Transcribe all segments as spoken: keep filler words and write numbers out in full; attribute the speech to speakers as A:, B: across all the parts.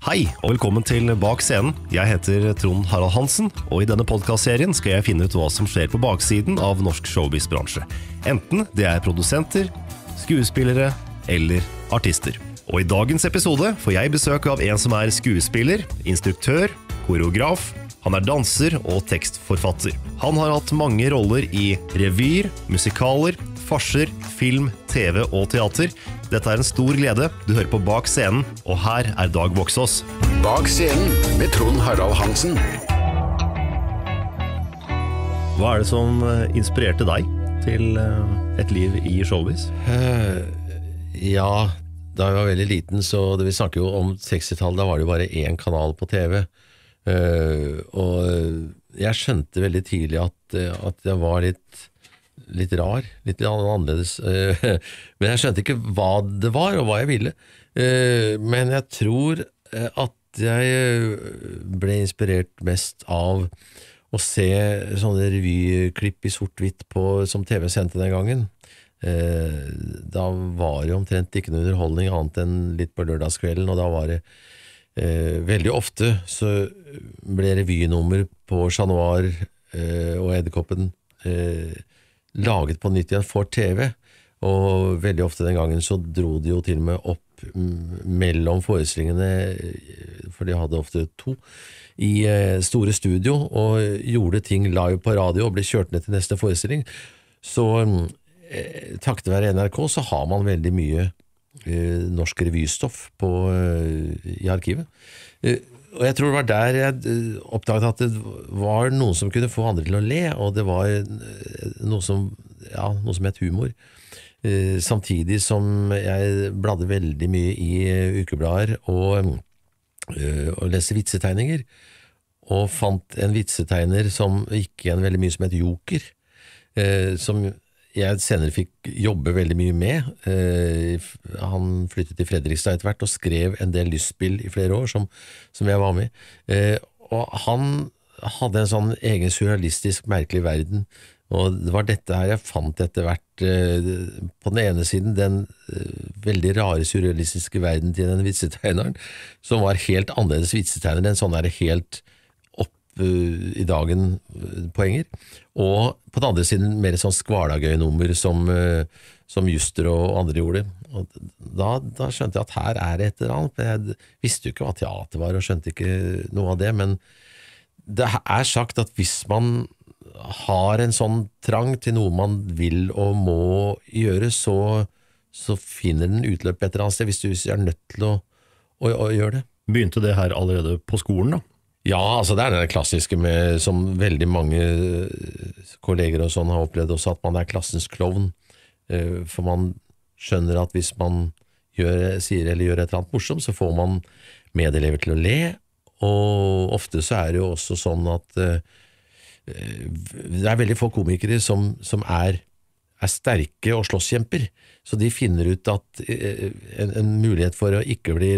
A: Hei, og velkommen til Bak scenen. Jeg heter Trond Harald Hansen, og i denne podcastserien skal jeg finne ut hva som skjer på baksiden av norsk showbiz-bransje. Enten det er produsenter, skuespillere eller artister. Og i dagens episode får jeg besøk av en som er skuespiller, instruktør, koreograf. Han er danser og tekstforfatter. Han har hatt mange roller i revyer, musikaler, farser, film, tv og teater. Dette er en stor glede. Du hører på Bak scenen, og her er Dag Voksås.
B: Bak scenen med Trond Harald Hansen.
A: Hva er det som inspirerte deg til et liv i showbiz?
C: Uh, ja, da jeg var veldig liten, så det vi snakker jo om sekstitallet, da var det jo bare én kanal på tv. Uh, og jeg skjønte veldig tidlig at, at jeg var litt litt rar, litt annerledes, men jeg skjønte ikke hva det var og hva jeg ville, men jeg tror at jeg ble inspirert mest av å se sånne revyklipp i sort-hvitt på, som tv sendte den gangen. Da var det omtrent ikke noe underholdning annet enn litt på lørdagskvelden, og da var det veldig ofte så ble revynummer på Chat Noir og Edderkoppen laget på nytt igjen for tv, og veldig ofte den gangen så dro de jo til og med opp mellom forestillingene, for de hadde ofte to, i store studio, og gjorde ting live på radio og ble kjørt ned til neste forestilling. Så eh, takket være N R K så har man veldig mye eh, norsk revystoff på, eh, i arkivet. Eh, Og jeg tror det var der jeg oppdaget at det var noen som kunne få andre til å le, og det var noe som, ja, noe som het humor. Eh, samtidig som jeg bladde veldig mye i ukeblader og, eh, og leste vitsetegninger, og fant en vitsetegner som gikk igjen veldig mye som et joker, eh, som jeg senere fikk jobbe veldig mye med. Eh, han flyttet til Fredrikstad etter hvert og skrev en del lystspill i flere år som, som jeg var med. Eh, og han hadde en sånn egen surrealistisk merkelig verden, og det var dette her jeg fant etter hvert. Eh, på den ene siden den eh, veldig rare surrealistiske verden til den vitsetegneren, som var helt annerledes vitsetegner enn sånn er det helt i dagen poenger, og på den andre siden mer sånn skvalagøy-nummer som, som Juster og andre gjorde. Og da, da skjønte jeg at her er det et eller annet. Jeg visste jo ikke hva teater var og skjønte ikke noe av det, men det er sagt at hvis man har en sånn trang til noe man vil og må gjøre, så, så finner den utløp et eller annet sted, hvis du er nødt til å, å, å gjøre det.
A: Begynte det her allerede på skolen da?
C: Ja, altså det er den klassiske med, som veldig mange kolleger og sånn har opplevd også, at man er klassens klovn, for man skjønner at hvis man gjør, sier eller gjør et eller annet morsomt, så får man medelever til å le, og ofte så er det jo også sånn at det er veldig få komikere som, som er, er sterke og slåsskjemper, så de finner ut at en, en mulighet for å ikke bli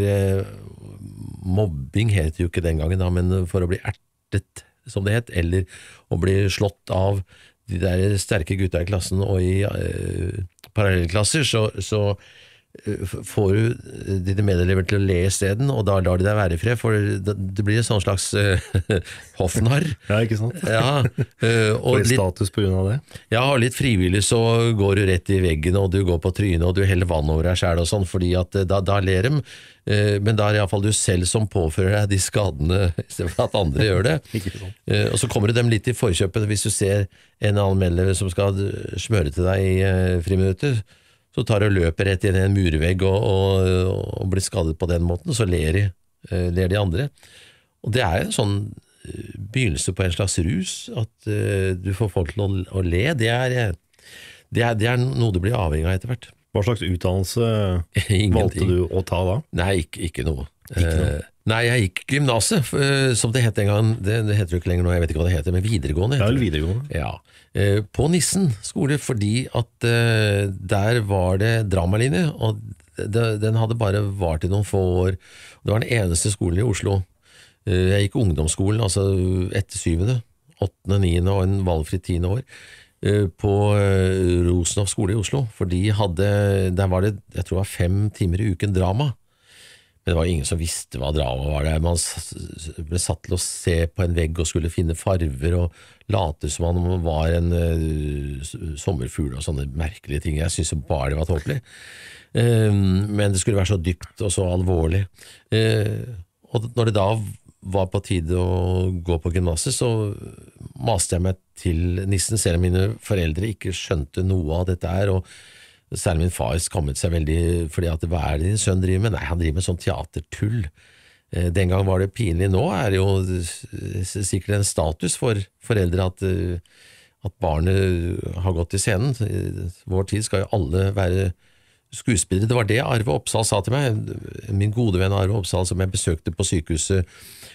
C: mobbing heter jo ikke den gangen da, men for å bli ertet, som det het, eller å bli slått av de der sterke gutta i klassen og i uh, parallellklasser, så, så uh, får du dine medelever til å le i stedet, og da lar de deg være i fred, for det, det blir en sånn slags uh, hoffnarr.
A: Ja, ikke sant?
C: Ja, uh, og
A: litt status på grunn av det?
C: Ja, og litt frivillig så går du rett i veggen, og du går på trynet, og du heller vann over deg selv og sånn, fordi at uh, da, da ler de. Men da er det i hvert fall du selv som påfører deg de skadene i stedet for at andre gjør det. Og så kommer du dem litt i forkjøpet. Hvis du ser en anmelder som skal smøre til deg i friminutter, så tar du og løper rett inn i en murvegg og, og, og blir skadet på den måten, og så ler de, ler de andre. Og det er en sånn begynnelse på en slags rus, at du får folk til å, å le. Det er, det, er, det er noe du blir avhengig av etter hvert.
A: Hva slags utdannelse valgte du å ta da?
C: Nei, ikke, ikke noe.
A: Ikke noe.
C: Eh, nei, jeg gikk gymnaset, som det het en gang, det, det heter jo ikke lenger nå, jeg vet ikke hva det heter, men videregående.
A: Ja, eller videregående.
C: Ja, eh, på Nissen skole, fordi at eh, der var det dramalinje, og det, den hadde bare vart i noen få år. Det var den eneste skolen i Oslo. Eh, jeg gikk ungdomsskolen, altså etter syvende, åttende, niende og en valgfri tiende år. På Rosenhoff skole i Oslo, for de hadde, der var det, jeg tror det var fem timer i uken drama, Men det var ingen som visste hva drama var der. Man ble satt til å se på en vegg og skulle finne farver og late som man var en uh, sommerfugl og sånne merkelige ting. Jeg synes jo bare det var tåpelig. Uh, men det skulle være så dypt og så alvorlig. Uh, og når det da var på tide å gå på gymnaset, så maste jeg meg til nissen, selv om mine foreldre ikke skjønte noe av dette her, og særlig min far skammet seg veldig fordi at hva er det din sønn driver med? Nei, han driver med sånn teatertull. Den gang var det pinlig. Nå er det jo sikkert en status for foreldre at, at barnet har gått til scenen. I vår tid skal jo alle være skuespillere. Det var det Arve Oppsal sa til meg, min gode venn Arve Oppsal, som jeg besøkte på sykehuset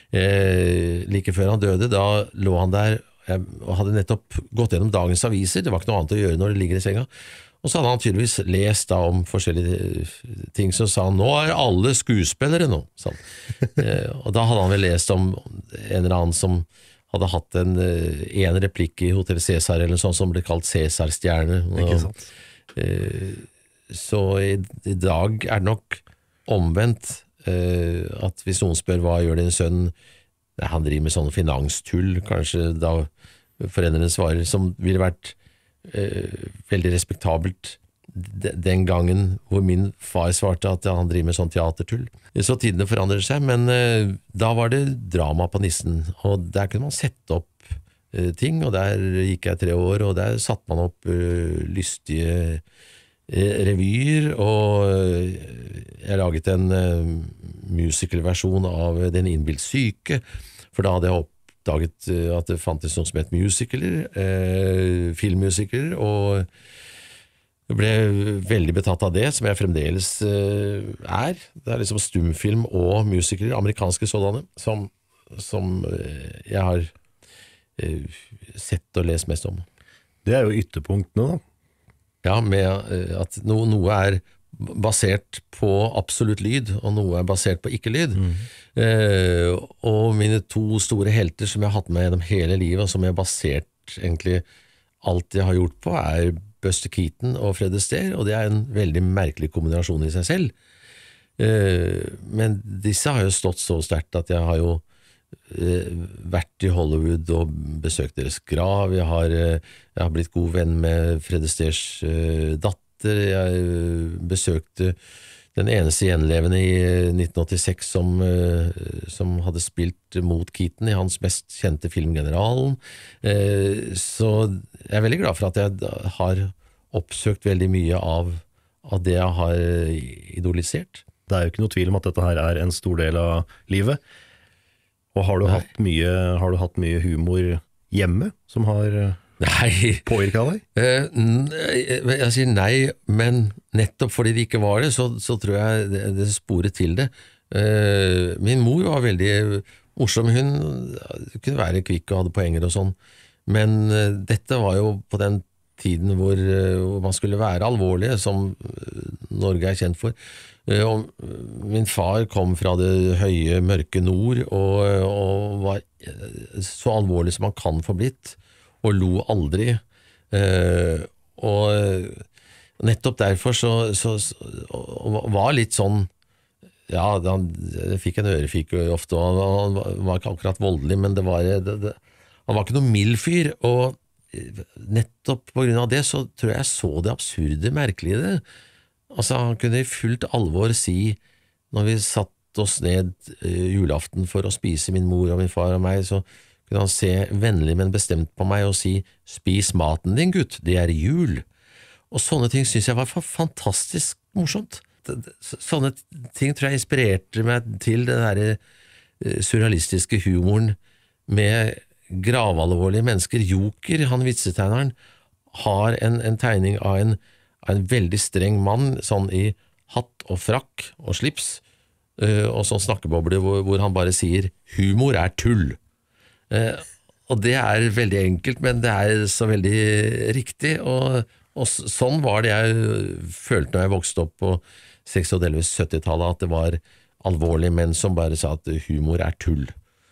C: eh, like før han døde. Da lå han der og hadde nettopp gått gjennom dagens aviser. Det var ikke noe annet å gjøre når det ligger i senga. Og så hadde han tydeligvis lest da om forskjellige ting, så sa han, nå er alle skuespillere nå. eh, og da hadde han vel lest om en eller annen som hadde hatt en, en replikk i Hotel Cæsar, eller noe sånt som ble kalt Cæsar-stjerne.
A: Ikke sant?
C: Eh, så i, i dag er det nok omvendt, eh, at hvis noen spør hva gjør din sønn, nei, han driver med sånne finanstull, kanskje da foreldrene svarer, som ville vært Eh, veldig respektabelt den gangen hvor min far svarte at han driver med sånn teatertull. Så tidene forandrer seg, men eh, da var det drama på nissen, og der kunne man sette opp eh, ting, og der gikk jeg tre år, og der satte man opp eh, lystige eh, revyer, og eh, jeg laget en eh, musicalversjon av Den innbilt syke, for da hadde jeg opp daget at det fantes noe som het musicler, eh, filmmusicler, og jeg ble veldig betatt av det, som jeg fremdeles eh, er. Det er liksom stumfilm og musicler, amerikanske sådanne, som, som eh, jeg har eh, sett og lest mest om.
A: Det er jo ytterpunktene da.
C: Ja, med eh, at no, noe er basert på absolutt lyd, og noe er basert på ikke-lyd. Mm. Eh, og mine to store helter som jeg har hatt med gjennom hele livet, og som jeg har basert egentlig alt jeg har gjort på, er Buster Keaton og Fred Astaire, og det er en veldig merkelig kombinasjon i seg selv. Eh, men disse har jo stått så sterkt at jeg har jo eh, vært i Hollywood og besøkt deres grav. Jeg har, eh, jeg har blitt god venn med Fred Astaires eh, datter. Jeg besøkte den eneste gjenlevende i nitten åttiseks som, som hadde spilt mot Keaton i hans mest kjente film Generalen. Så jeg er veldig glad for at jeg har oppsøkt veldig mye av, av det jeg har idolisert.
A: Det er jo ikke noe tvil om at dette her er en stor del av livet. Og har du, hatt mye, har du hatt mye humor hjemme som har
C: Nei.
A: påvirket deg?
C: Uh, jeg sier nei, men nettopp fordi det ikke var det, så, så tror jeg det, det sporet til det. Uh, min mor var veldig morsom, hun kunne være kvikk og hadde poenger og sånn, men uh, dette var jo på den tiden hvor, uh, hvor man skulle være alvorlig, som Norge er kjent for. Uh, og min far kom fra det høye, mørke nord, og, og var så alvorlig som man kan få blitt, og lo aldri, eh, og nettopp derfor så, så, så var litt sånn, ja, han fikk en ørefik ofte, og han var ikke akkurat voldelig, men det var, det, det, han var ikke noe mild fyr, og nettopp på grunn av det så tror jeg så det absurde, merkelige i det. Altså, han kunne i fullt alvor si, når vi satt oss ned eh, julaften for å spise, min mor og min far og meg, så kunne han se vennlig, men bestemt på meg og si, spis maten din, gutt, det er jul. Og sånne ting synes jeg var fantastisk morsomt. Sånne ting tror jeg inspirerte meg til den der surrealistiske humoren med gravalvorlige mennesker. Joker, han vitsetegneren, har en, en tegning av en, av en veldig streng mann, sånn i hatt og frakk og slips, og sånn snakkeboble hvor, hvor han bare sier, humor er tull. Uh, og det er veldig enkelt, men det er så veldig riktig, og, og sånn var det jeg følte når jeg vokste opp på seksti- og delvis syttitallet, at det var alvorlige menn som bare sa at humor er tull.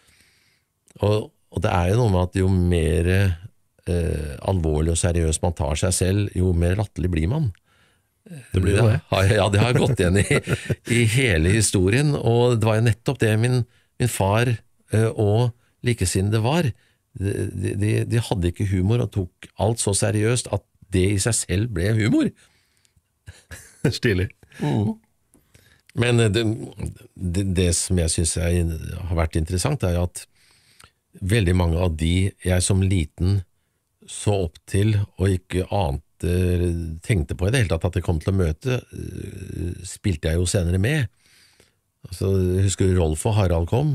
C: Og, og det er jo noe med at jo mer uh, alvorlig og seriøst man tar seg selv, jo mer latterlig blir man.
A: Det blir jo det.
C: Ja, ja, det har gått igjen i, i hele historien, og det var jo nettopp det min, min far eh, og likesinnede var. De, de, de hadde ikke humor og tok alt så seriøst at det i seg selv ble humor.
A: Stilig.
C: Mm. Men det, det, det som jeg synes er, har vært interessant er at veldig mange av de jeg som liten så opp til og ikke ante, tenkte på i det hele tatt at jeg kom til å møte, spilte jeg jo senere med. Altså, husker du Rolf og Harald kom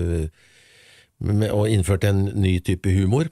C: og innførte en ny type humor,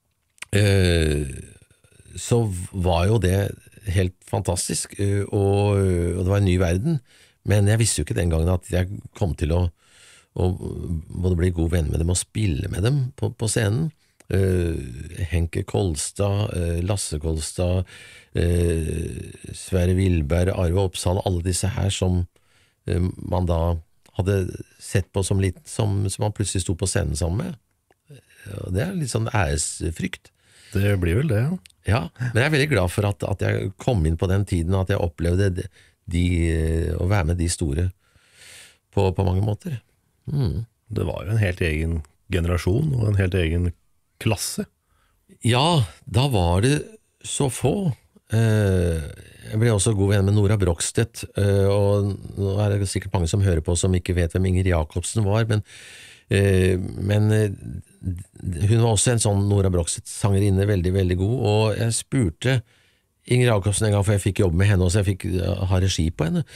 C: så var jo det helt fantastisk, og, og det var en ny verden. Men jeg visste jo ikke den gangen at jeg kom til å, å både bli god venn med dem og spille med dem på, på scenen. Uh, Henke Kolstad, uh, Lasse Kolstad, uh, Sverre Wilberg, Arve Oppsal, alle disse her som uh, man da hadde sett på som litt, som, som man plutselig sto på scenen sammen med. Uh, det er litt sånn æresfrykt.
A: Det blir vel det, ja.
C: Ja, men jeg er veldig glad for at, at jeg kom inn på den tiden, at jeg opplevde de, de, å være med de store på, på mange måter. Mm.
A: Det var jo en helt egen generasjon og en helt egen klasse.
C: Ja, da var det så få. Jeg ble også god venn med Nora Brogstedt, og nå er det sikkert mange som hører på som ikke vet hvem Inger Jacobsen var, men, men hun var også en sånn Nora Brogstedt-sangerinne, veldig, veldig god, og jeg spurte Inger Jacobsen en gang, for jeg fikk jobbe med henne også, jeg fikk ha regi på henne,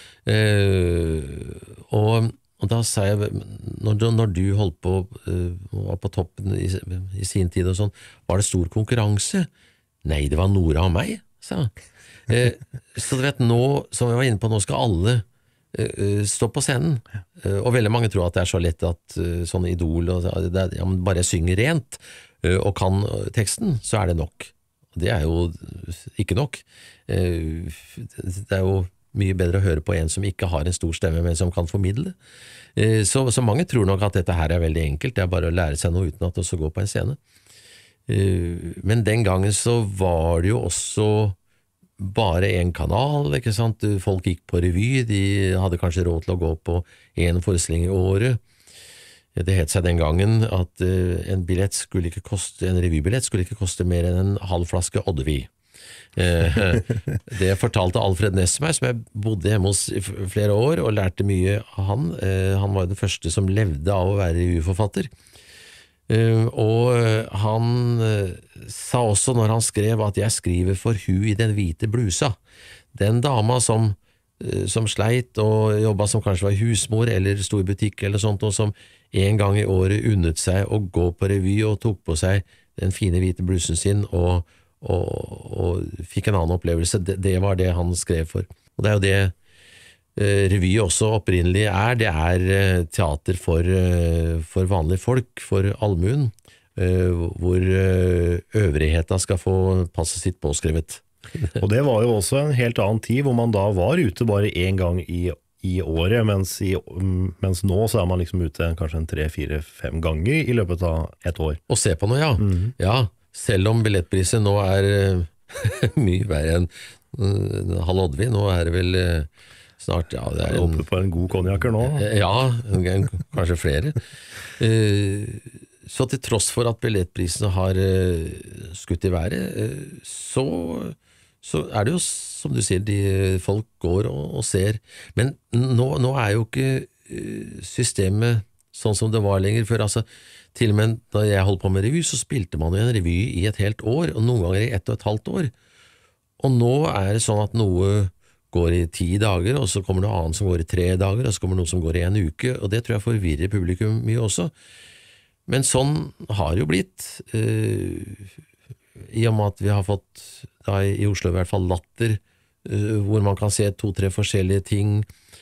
C: og Og da sa jeg, når du, når du holdt på, uh, var på toppen i, i sin tid og sånn, var det stor konkurranse? Nei, det var Nora og meg, sa jeg. Uh, så du vet, nå, som jeg var inne på, nå skal alle uh, stå på scenen. Uh, og veldig mange tror at det er så lett at uh, sånne idol, og, det er, ja, men bare jeg synger rent uh, og kan teksten, så er det nok. Det er jo ikke nok. Uh, det er jo mye bedre å høre på en som ikke har en stor stemme, men som kan formidle. Så, så mange tror nok at dette her er veldig enkelt, det er bare å lære seg noe uten at det også går på en scene. Men den gangen så var det jo også bare en kanal, ikke sant? Folk gikk på revy, de hadde kanskje råd til å gå på en forestilling i året. Det het seg den gangen at en billett skulle ikke koste, en revybillett skulle ikke koste mer enn en halv flaske Oddevie. Det fortalte Alfred Nesmer, som jeg bodde hjemme hos i flere år og lærte mye av han. Han var den første som levde av å være revyforfatter, og han sa også når han skrev at jeg skriver for hu i den hvite blusa, den dama som, som sleit og jobbet som kanskje var husmor eller stor butikk eller sånt, og som en gang i året unnet seg å gå på revy og tok på seg den fine hvite blusen sin og Og, og fikk en annen opplevelse. Det, det var det han skrev for. Og det er jo det eh, revy også opprinnelig er. Det er eh, teater for, eh, for vanlige folk, for allmuen, eh, hvor eh, øvrigheta skal få passet sitt påskrevet.
A: Og det var jo også en helt annen tid, hvor man da var ute bare en gang i, i året, mens, i, mens nå så er man liksom ute kanskje en tre, fire, fem ganger i løpet av et år.
C: Og se på noe, ja. Mm. Ja. Selv om billettprisen nå er uh, mye verre enn uh, halv Oddvi, nå er det vel uh, snart, ja, det er en,
A: oppe på en god konjakker nå.
C: Uh, ja, en, kanskje flere. Uh, så til tross for at billettprisene har uh, skutt i været, uh, så, så er det jo, som du sier, de, folk går og, og ser. Men nå, nå er jo ikke uh, systemet sånn som det var lenger før, altså. Til og med da jeg holdt på med revy, så spilte man jo en revy i et helt år, og noen ganger i ett og et halvt år. Og nå er det sånn at noe går i ti dager, og så kommer noe annet som går i tre dager, og så kommer noe som går i en uke, og det tror jeg forvirrer publikum mye også. Men sånn har det jo blitt, uh, i og med at vi har fått, da i Oslo i hvert fall, Latter, uh, hvor man kan se to-tre forskjellige ting,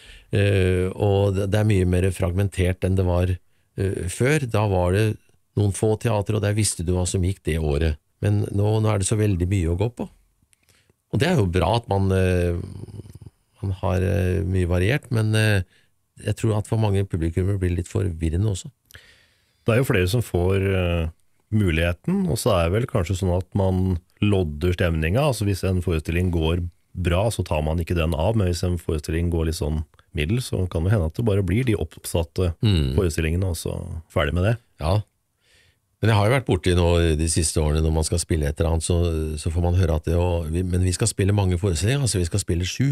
C: uh, og det er mye mer fragmentert enn det var Uh, før. Da var det noen få teater, og der visste du hva som gikk det året. Men nå, nå er det så veldig mye å gå på. Og det er jo bra at man, uh, man har uh, mye variert, men uh, jeg tror at for mange publikummer blir litt forvirrende også.
A: Det er jo flere som får uh, muligheten, og så er det vel kanskje sånn at man lodder stemninga, altså hvis en forestilling går bra, så tar man ikke den av, men hvis en forestilling går litt sånn middel, så kan det hende at det bare blir de oppsatte mm. forestillingene, og så ferdig med det.
C: Ja, men jeg har jo vært borte nå de siste årene når man skal spille et eller annet, så, så får man høre at det, og, vi, men vi skal spille mange forestillinger, altså vi skal spille sju.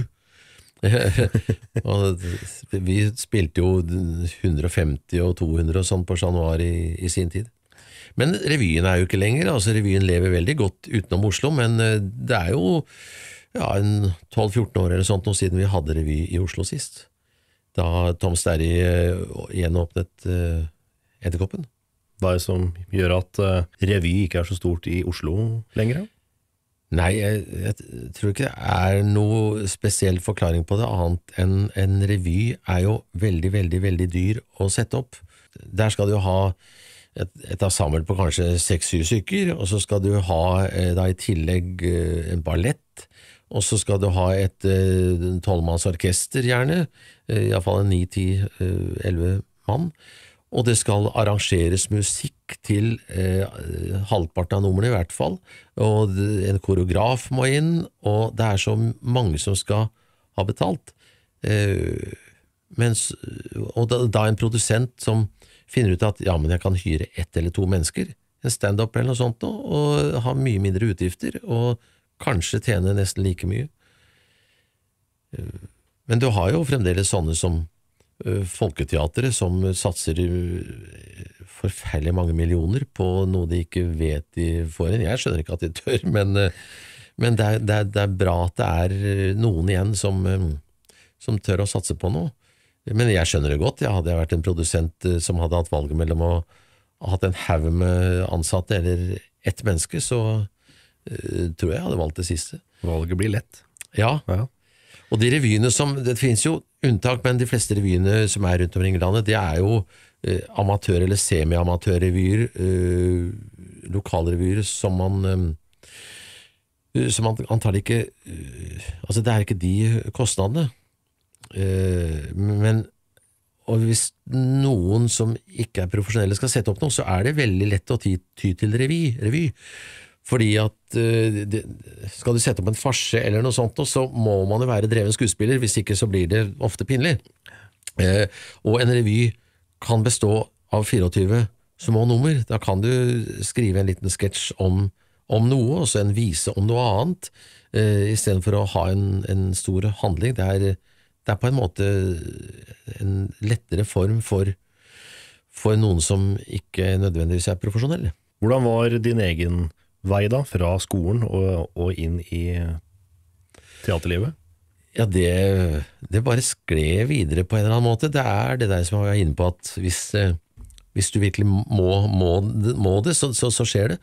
C: Og vi spilte jo hundre og femti og to hundre og sånn på januar i, i sin tid. Men revyen er jo ikke lenger, altså revyen lever veldig godt utenom Oslo, men det er jo ja, en tolv fjorten år eller sånt nå siden vi hadde revy i Oslo sist. Da Tom Sterry gjenåpnet uh, Edderkoppen.
A: Hva er det som gjør at uh, revy ikke er så stort i Oslo lenger?
C: Nei, jeg, jeg tror ikke det er noe spesiell forklaring på det, annet enn en revy er jo veldig, veldig, veldig dyr å sette opp. Der skal du ha et, et ensemble på kanskje seks-syv stykker, og så skal du ha eh, da i tillegg eh, en ballett, og så skal du ha et eh, tolvmanns orkester gjerne, eh, i hvert fall en ni, ti, elleve mann, og det skal arrangeres musikk til eh, halvparten av numrene i hvert fall, og en koreograf må inn, og det er så mange som skal ha betalt. Eh, mens, og da, da en produsent som finner ut at ja, men jeg kan hyre ett eller to mennesker, en stand-up eller noe sånt, og ha mye mindre utgifter, og kanskje tjene nesten like mye. Eh, men du har jo fremdeles sånne som folketeatret som satser forferdelig mange millioner på noe de ikke vet de får inn. Jeg skjønner ikke at de tør, men, men det, er, det, er, det er bra at det er noen igjen som, som tør å satse på noe. Men jeg skjønner det godt. Jeg hadde vært en produsent som hadde hatt valget mellom å ha hatt en haug med ansatte eller ett menneske, så uh, tror jeg jeg hadde valgt det siste.
A: Valget blir lett.
C: Ja, ja. Og de revyene som, det finnes jo unntak, men de fleste revyene som er rundt omkring i landet, det er jo eh, amatør- eller semi-amatørrevyer, eh, lokalrevyer som man, eh, som man antagelig ikke, eh, altså det er ikke de kostnadene. Eh, men, og hvis noen som ikke er profesjonelle skal sette opp noe, så er det veldig lett å ty, ty til revy, revy. Fordi at uh, det, skal du sette opp en farse eller noe sånt, så må man jo være dreven skuespiller, hvis ikke så blir det ofte pinlig. Uh, og en revy kan bestå av fireogtyve små nummer. Da kan du skrive en liten sketsj om, om noe, og så en vise om noe annet, uh, i stedet for å ha en, en stor handling. Det er, det er på en måte en lettere form for, for noen som ikke nødvendigvis er profesjonelle.
A: Hvordan var din egen vei da, fra skolen og, og inn i teaterlivet?
C: Ja, det, det bare skled videre på en eller annen måte. Det er det der som jeg var inne på, at hvis, hvis du virkelig må, må, må det, så, så, så skjer det.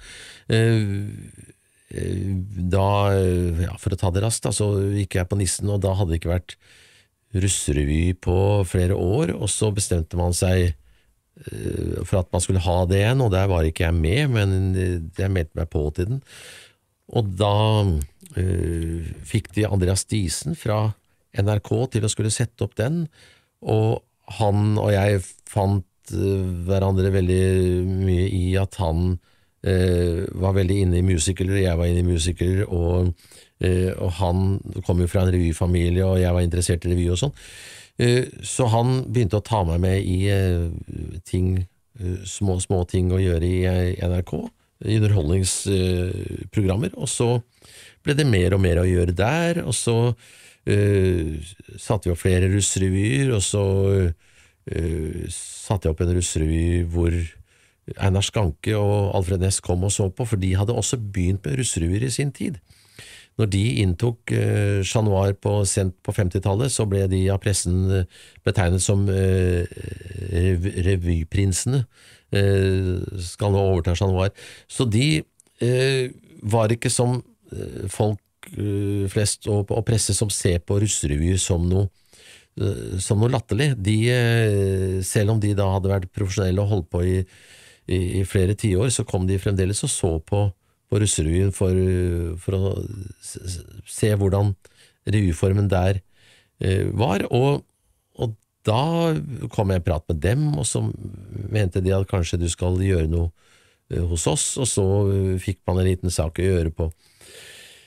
C: Da, ja, for å ta det raskt, da, så gikk jeg på Nissen, og da hadde det ikke vært russerevy på flere år, og så bestemte man seg for at man skulle ha det igjen, og der var ikke jeg med, men jeg meldte meg på til den. Og da uh, fikk de Andreas Diesen fra N R K til å skulle sette opp den, og han og jeg fant uh, hverandre veldig mye i at han uh, var veldig inne i musikaler, og jeg var inne i musikaler, og, uh, og han kom jo fra en revyfamilie, og jeg var interessert i revy og sånn. Så han begynte å ta meg med i ting, små, små ting å gjøre i N R K, i underholdningsprogrammer, og så ble det mer og mer å gjøre der, og så uh, satte vi opp flere russrevyer, og så uh, satte jeg opp en russrevy hvor Einar Skanke og Alfred Næss kom og så på, for de hadde også begynt med russrevyer i sin tid. Når de inntok uh, Chat Noir på, sent på femtitallet, så ble de av pressen uh, betegnet som uh, rev revyprinsene, uh, skal nå overta Chat Noir. Så de uh, var ikke som uh, folk uh, flest og, og presse som ser på russrevyer som noe, uh, som noe latterlig. De, uh, selv om de da hadde vært profesjonelle og holdt på i, i, i flere tiår, så kom de fremdeles og så på på russerevyen for, for å se hvordan revyformen der eh, var, og, og da kom jeg i prat med dem, og så mente de at kanskje du skal gjøre noe eh, hos oss, og så fikk man en liten sak å gjøre på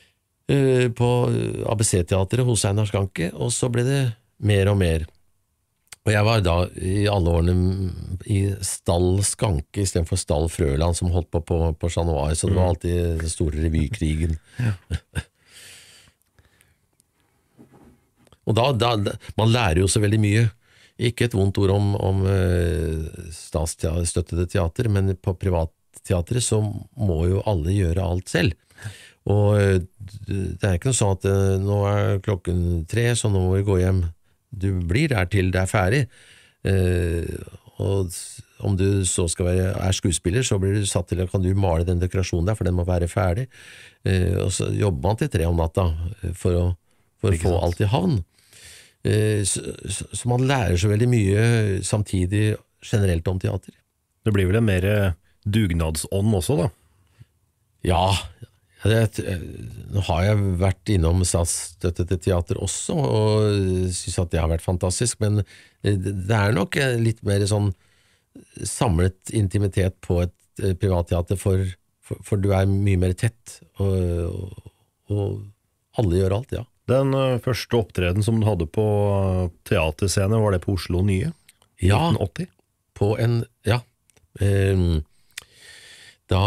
C: eh, på A B C-teateret hos Einar Skanke, og så ble det mer og mer. Og jeg var da i alle årene i Stall Skanke i stedet for Stall Frøland, som holdt på på, på Chat Noir, så det var alltid den store revykrigen. Ja. Og da, da, man lærer jo så veldig mye. Ikke et vondt ord om, om uh, statsstøttede teater, men på privatteateret så må jo alle gjøre alt selv. Og uh, det er ikke noe sånn at uh, nå er klokken tre, så nå må vi gå hjem. Du blir der til det er ferdig. Uh, og om du så skal være, er skuespiller, så blir du satt til, kan du male den dekorasjonen der, for den må være ferdig. Uh, og så jobber man til tre om natta for å, for å få alt i havn. Så, så, så man lærer så veldig mye samtidig generelt om teater.
A: Det blir vel en mer dugnadsånd også da?
C: Ja, det, nå har jeg vært innom statsstøttede teater også, og synes at det har vært fantastisk, men det er nok litt mer sånn samlet intimitet på et privatteater, for, for, for du er mye mer tett, og, og alle gjør alt, ja.
A: Den første opptreden som du hadde på teaterscene, var det på Oslo Nye?
C: Ja,
A: nitten åtti?
C: På en, ja. Um, da,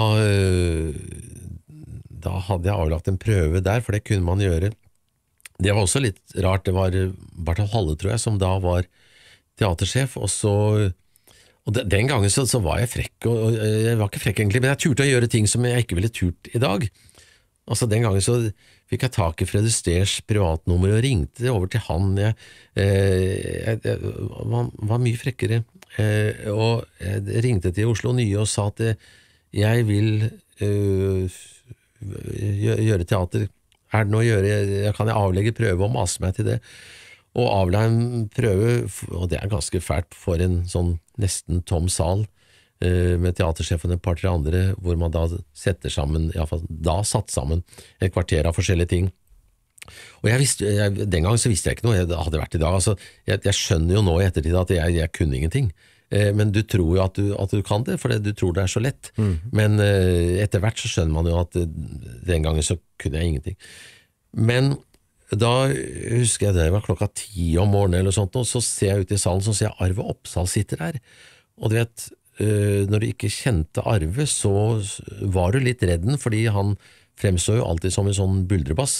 C: da hadde jeg avlagt en prøve der, for det kunne man gjøre. Det var også litt rart, det var Barthold Halle, tror jeg, som da var teatersjef, og så, og den gangen så, så var jeg frekk, og jeg var ikke frekk egentlig, men jeg turte å gjøre ting som jeg ikke ville turt i dag. Altså den gangen så fikk jeg tak i Fred Astairs privatnummer og ringte over til han. Jeg, eh, jeg, jeg var, var mye frekkere, eh, og jeg ringte til Oslo Nye og sa at jeg vil eh, gjøre teater. Er det noe å gjøre? Jeg kan jeg avlegge prøve og mase meg til det? Og avla en prøve, og det er ganske fælt for en sånn nesten tom sal, med teatersjefen og et par-tre andre, hvor man da setter sammen, i hvert fall da satt sammen et kvarter av forskjellige ting. Og jeg visste, jeg, den gang så visste jeg ikke noe, jeg hadde vært i dag, altså, jeg, jeg skjønner jo nå i ettertid at jeg, jeg kunne ingenting, eh, men du tror jo at du, at du kan det, for du tror det er så lett, mm. men eh, etter hvert så skjønner man jo at den gangen så kunne jeg ingenting. Men da husker jeg det var klokka ti om morgenen eller sånt, og så ser jeg ut i salen, så ser jeg Arve Oppsal sitter der, og du vet, når du ikke kjente Arve, så var du litt redden, fordi han fremstod jo alltid som en sånn buldrebass,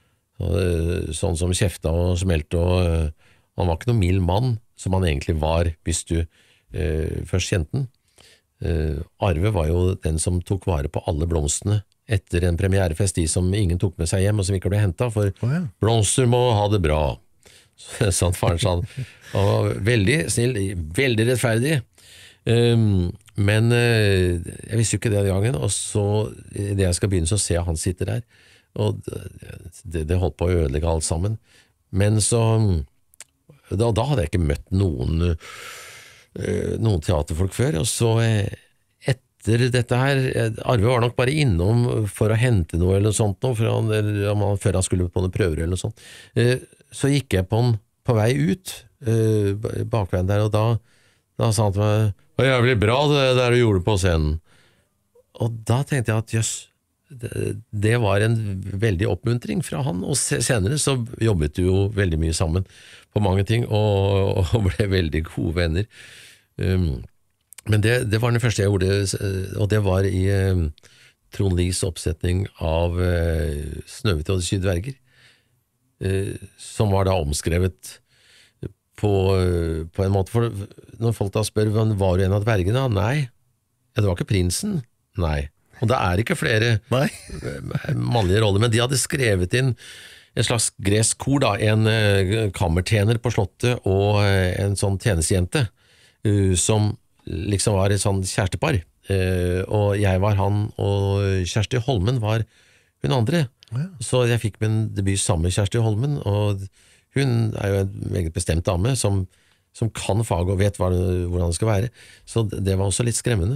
C: sånn som kjefta og smelte, og han var ikke noen mild mann, som han egentlig var hvis du eh, først kjente den. Eh, Arve var jo den som tok vare på alle blomstene etter en premierefest, de som ingen tok med seg hjem, og som ikke ble hentet, for oh, ja. Blomster må ha det bra. Sånn faren sa han. Og veldig snill, veldig rettferdig. Um, men uh, jeg visste jo ikke det den gangen, og så i det jeg skal begynne så ser jeg han sitter der, og det, det holdt på å ødelegge alt sammen, men så da, da hadde jeg ikke møtt noen uh, noen teaterfolk før, og så uh, etter dette her, Arve var nok bare innom for å hente noe eller noe sånt noe, for han, eller, om han, før han skulle på noen prøver eller noe sånt, uh, så gikk jeg på, en, på vei ut uh, bakveien der, og da da sa han til meg, det var jævlig bra det der du gjorde på scenen. Og da tenkte jeg at jøss, det, det var en veldig oppmuntring fra han, og senere så jobbet du jo veldig mye sammen på mange ting, og, og ble veldig gode venner. Um, men det, det var den første jeg gjorde, og det var i um, Trond Lies oppsetning av uh, Snøhvit og de syv dverger, uh, som var da omskrevet På, på en måte, for når folk da spør, var du en av dvergene? Nei. Ja, det var ikke prinsen? Nei. Og det er ikke flere Nei. mannlige roller, men de hadde skrevet inn en slags gresk kor, da, en uh, kammertjener på slottet og uh, en sånn tjenestejente, uh, som liksom var et sånn kjærestepar. Uh, og jeg var han, og Kjersti Holmen var hun andre. Ja. Så jeg fikk min debut sammen med Kjersti Holmen, og hun er jo en meget bestemt dame som, som kan fag og vet hva, hvordan det skal være, så det var også litt skremmende.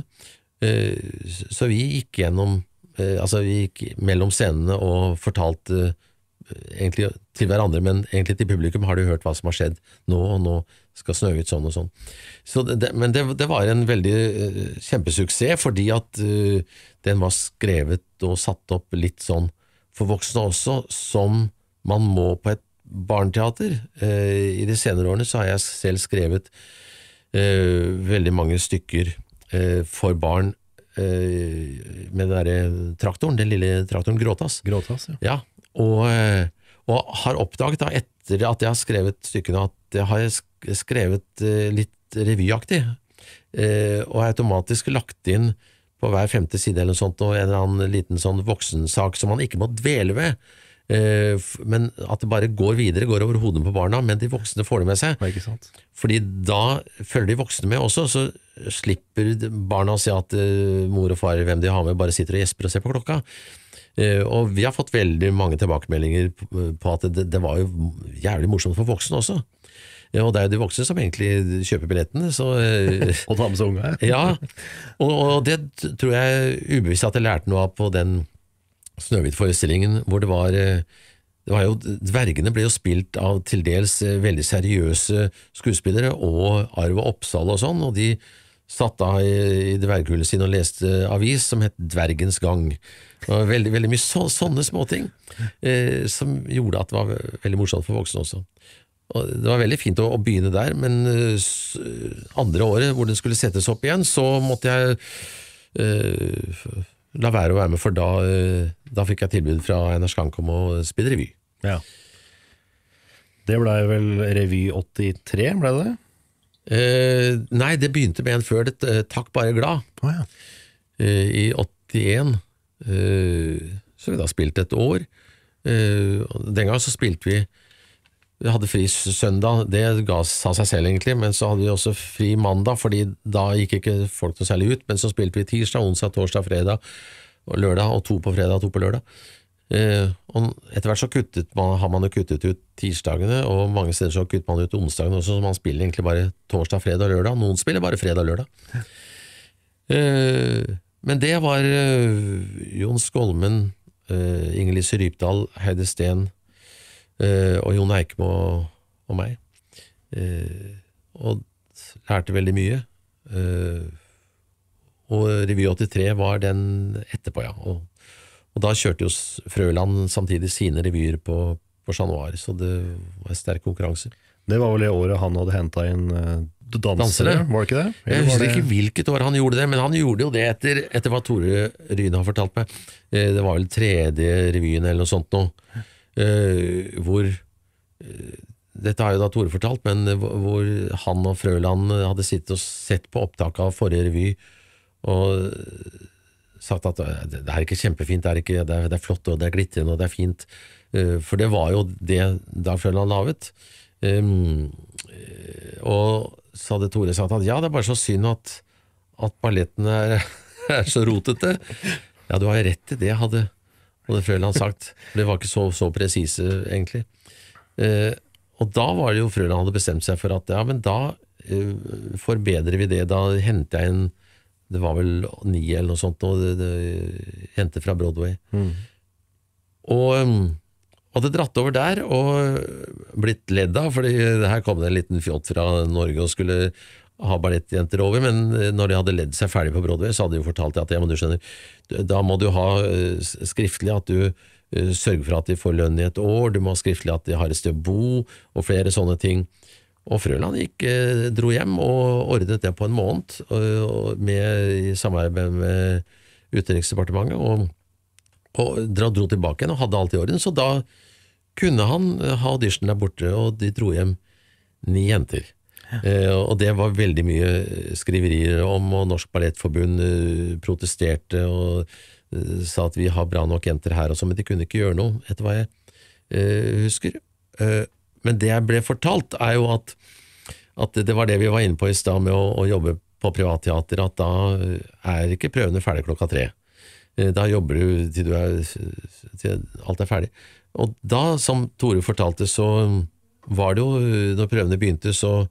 C: Så vi gikk gjennom, altså vi gikk mellom scenene og fortalte egentlig til hverandre, men egentlig til publikum har du hørt hva som har skjedd nå, og nå skal Snøhvit sånn og sånn. Så det, men det, det var en veldig kjempesuksess, fordi at den var skrevet og satt opp litt sånn for voksne også, som man må på et barneteater. Eh, I de senere årene så har jeg selv skrevet eh, veldig mange stykker eh, for barn eh, med den der traktoren, den lille traktoren Gråtass.
A: Gråtass, ja.
C: Ja, og, eh, og har oppdaget da etter at jeg har skrevet stykkene at jeg har sk- skrevet eh, litt revyaktig, eh, og automatisk lagt inn på hver femte side eller noe sånt, og en eller annen liten sånn voksensak som man ikke må dvele ved, eh, men at det bare går videre, går over hodet på barna, men de voksne får det med seg.
A: Ja, ikke sant?
C: Fordi da følger de voksne med også, så slipper barna å si at eh, mor og far, hvem de har med, bare sitter og gjesper og ser på klokka. Eh, og vi har fått veldig mange tilbakemeldinger på, på at det, det var jo jævlig morsomt for voksne også. Ja, og det er jo de voksne som egentlig kjøper billettene, så eh,
A: Og ta med seg unge.
C: ja, og, og det tror jeg ubevisst at jeg lærte noe av på den Snøhvit-forestillingen, hvor det var, eh, det var jo, dvergene ble jo spilt av til dels eh, veldig seriøse skuespillere, og Arv og Oppsal og sånn, og de satt da i, i dverghullet sin og leste avis som het Dvergens gang. Det var veldig, veldig mye så, sånne småting, eh, som gjorde at det var veldig morsomt for voksne også. Og det var veldig fint å, å begynne der, men uh, s- andre året hvor den skulle settes opp igjen, så måtte jeg uh, la være å være med, for da, uh, da fikk jeg tilbud fra Einar Skank om å spille revy.
A: Ja. Det ble vel Revy åttitre, ble det det?
C: Uh, nei, det begynte med en før det, uh, Takk bare glad,
A: Å ja.
C: uh, i åttien. Uh, så vi da spilt et år. Uh, og den gang så spilte vi Vi hadde fri søndag, det ga sa seg selv egentlig, men så hadde vi også fri mandag, fordi da gikk ikke folk noe særlig ut, men så spilte vi tirsdag, onsdag, torsdag, fredag og lørdag, og to på fredag og to på lørdag. Eh, og etter hvert så kuttet man, har man jo kuttet ut tirsdagene, og mange steder så kuttet man ut onsdagene også, så man spiller egentlig bare torsdag, fredag og lørdag. Noen spiller bare fredag og lørdag. Eh, men det var eh, Jon Skolmen, eh, Inger-Lise Rypdal, Heide Steen, Uh, og Jon Eikmo og, og meg, uh, og lærte veldig mye. Uh, og Revy åttitre var den etterpå, ja. Og, og da kjørte jo S- Frøland samtidig sine revyer på, på Chat Noir, så det var sterk konkurranse.
A: Det var vel det året han hadde hentet inn uh, dansere,
C: Dansere?
A: var det ikke det?
C: Jeg
A: Eller var
C: husker
A: det-
C: ikke hvilket år han gjorde det, men han gjorde jo det etter, etter hva Tore Ryen har fortalt meg. Uh, det var vel tredje revyen eller noe sånt nå. Uh, hvor uh, dette har jo da Tore fortalt, men uh, hvor han og Frøland hadde sittet og sett på opptak av forrige revy og uh, sagt at uh, det, det er ikke kjempefint, det er, ikke, det er, det er flott og det er glitrende og det er fint, uh, for det var jo det Dag Frøland laget. Um, uh, og så hadde Tore sagt at ja, det er bare så synd at, at balletten er, er så rotete. Ja, du har jo rett i det, hadde og det Frøland sagt. Det var ikke så, så presise, egentlig. Eh, og da var det jo Frøland hadde bestemt seg for at ja, men da eh, forbedrer vi det. Da henter jeg en, det var vel ni eller noe sånt, og det, det henter fra Broadway.
A: Mm.
C: Og um, hadde dratt over der og blitt ledd av, fordi her kom det en liten fjott fra Norge og skulle ha ballettjenter over, men når de hadde ledd seg ferdig på Broadway, så hadde de jo fortalt at ja, men du skjønner, da må du ha uh, skriftlig at du uh, sørger for at de får lønn i et år, du må ha skriftlig at de har et sted å bo, og flere sånne ting. Og Frøland gikk, uh, dro hjem og ordnet det på en måned, uh, med, i samarbeid med Utenriksdepartementet, og, og dro, dro tilbake igjen og hadde alt i orden, så da kunne han uh, ha audition der borte, og de dro hjem ni jenter. Eh, og det var veldig mye skriverier om, og Norsk Ballettforbund eh, protesterte og eh, sa at vi har bra nok jenter her og så, men de kunne ikke gjøre noe, etter hva jeg eh, husker. Eh, men det jeg ble fortalt er jo at, at det var det vi var inne på i sted med å, å jobbe på privatteater, at da er ikke prøvene ferdig klokka tre. Eh, da jobber du til, du er, til alt er ferdig. Og da, som Tore fortalte, så var det jo, når prøvene begynte, så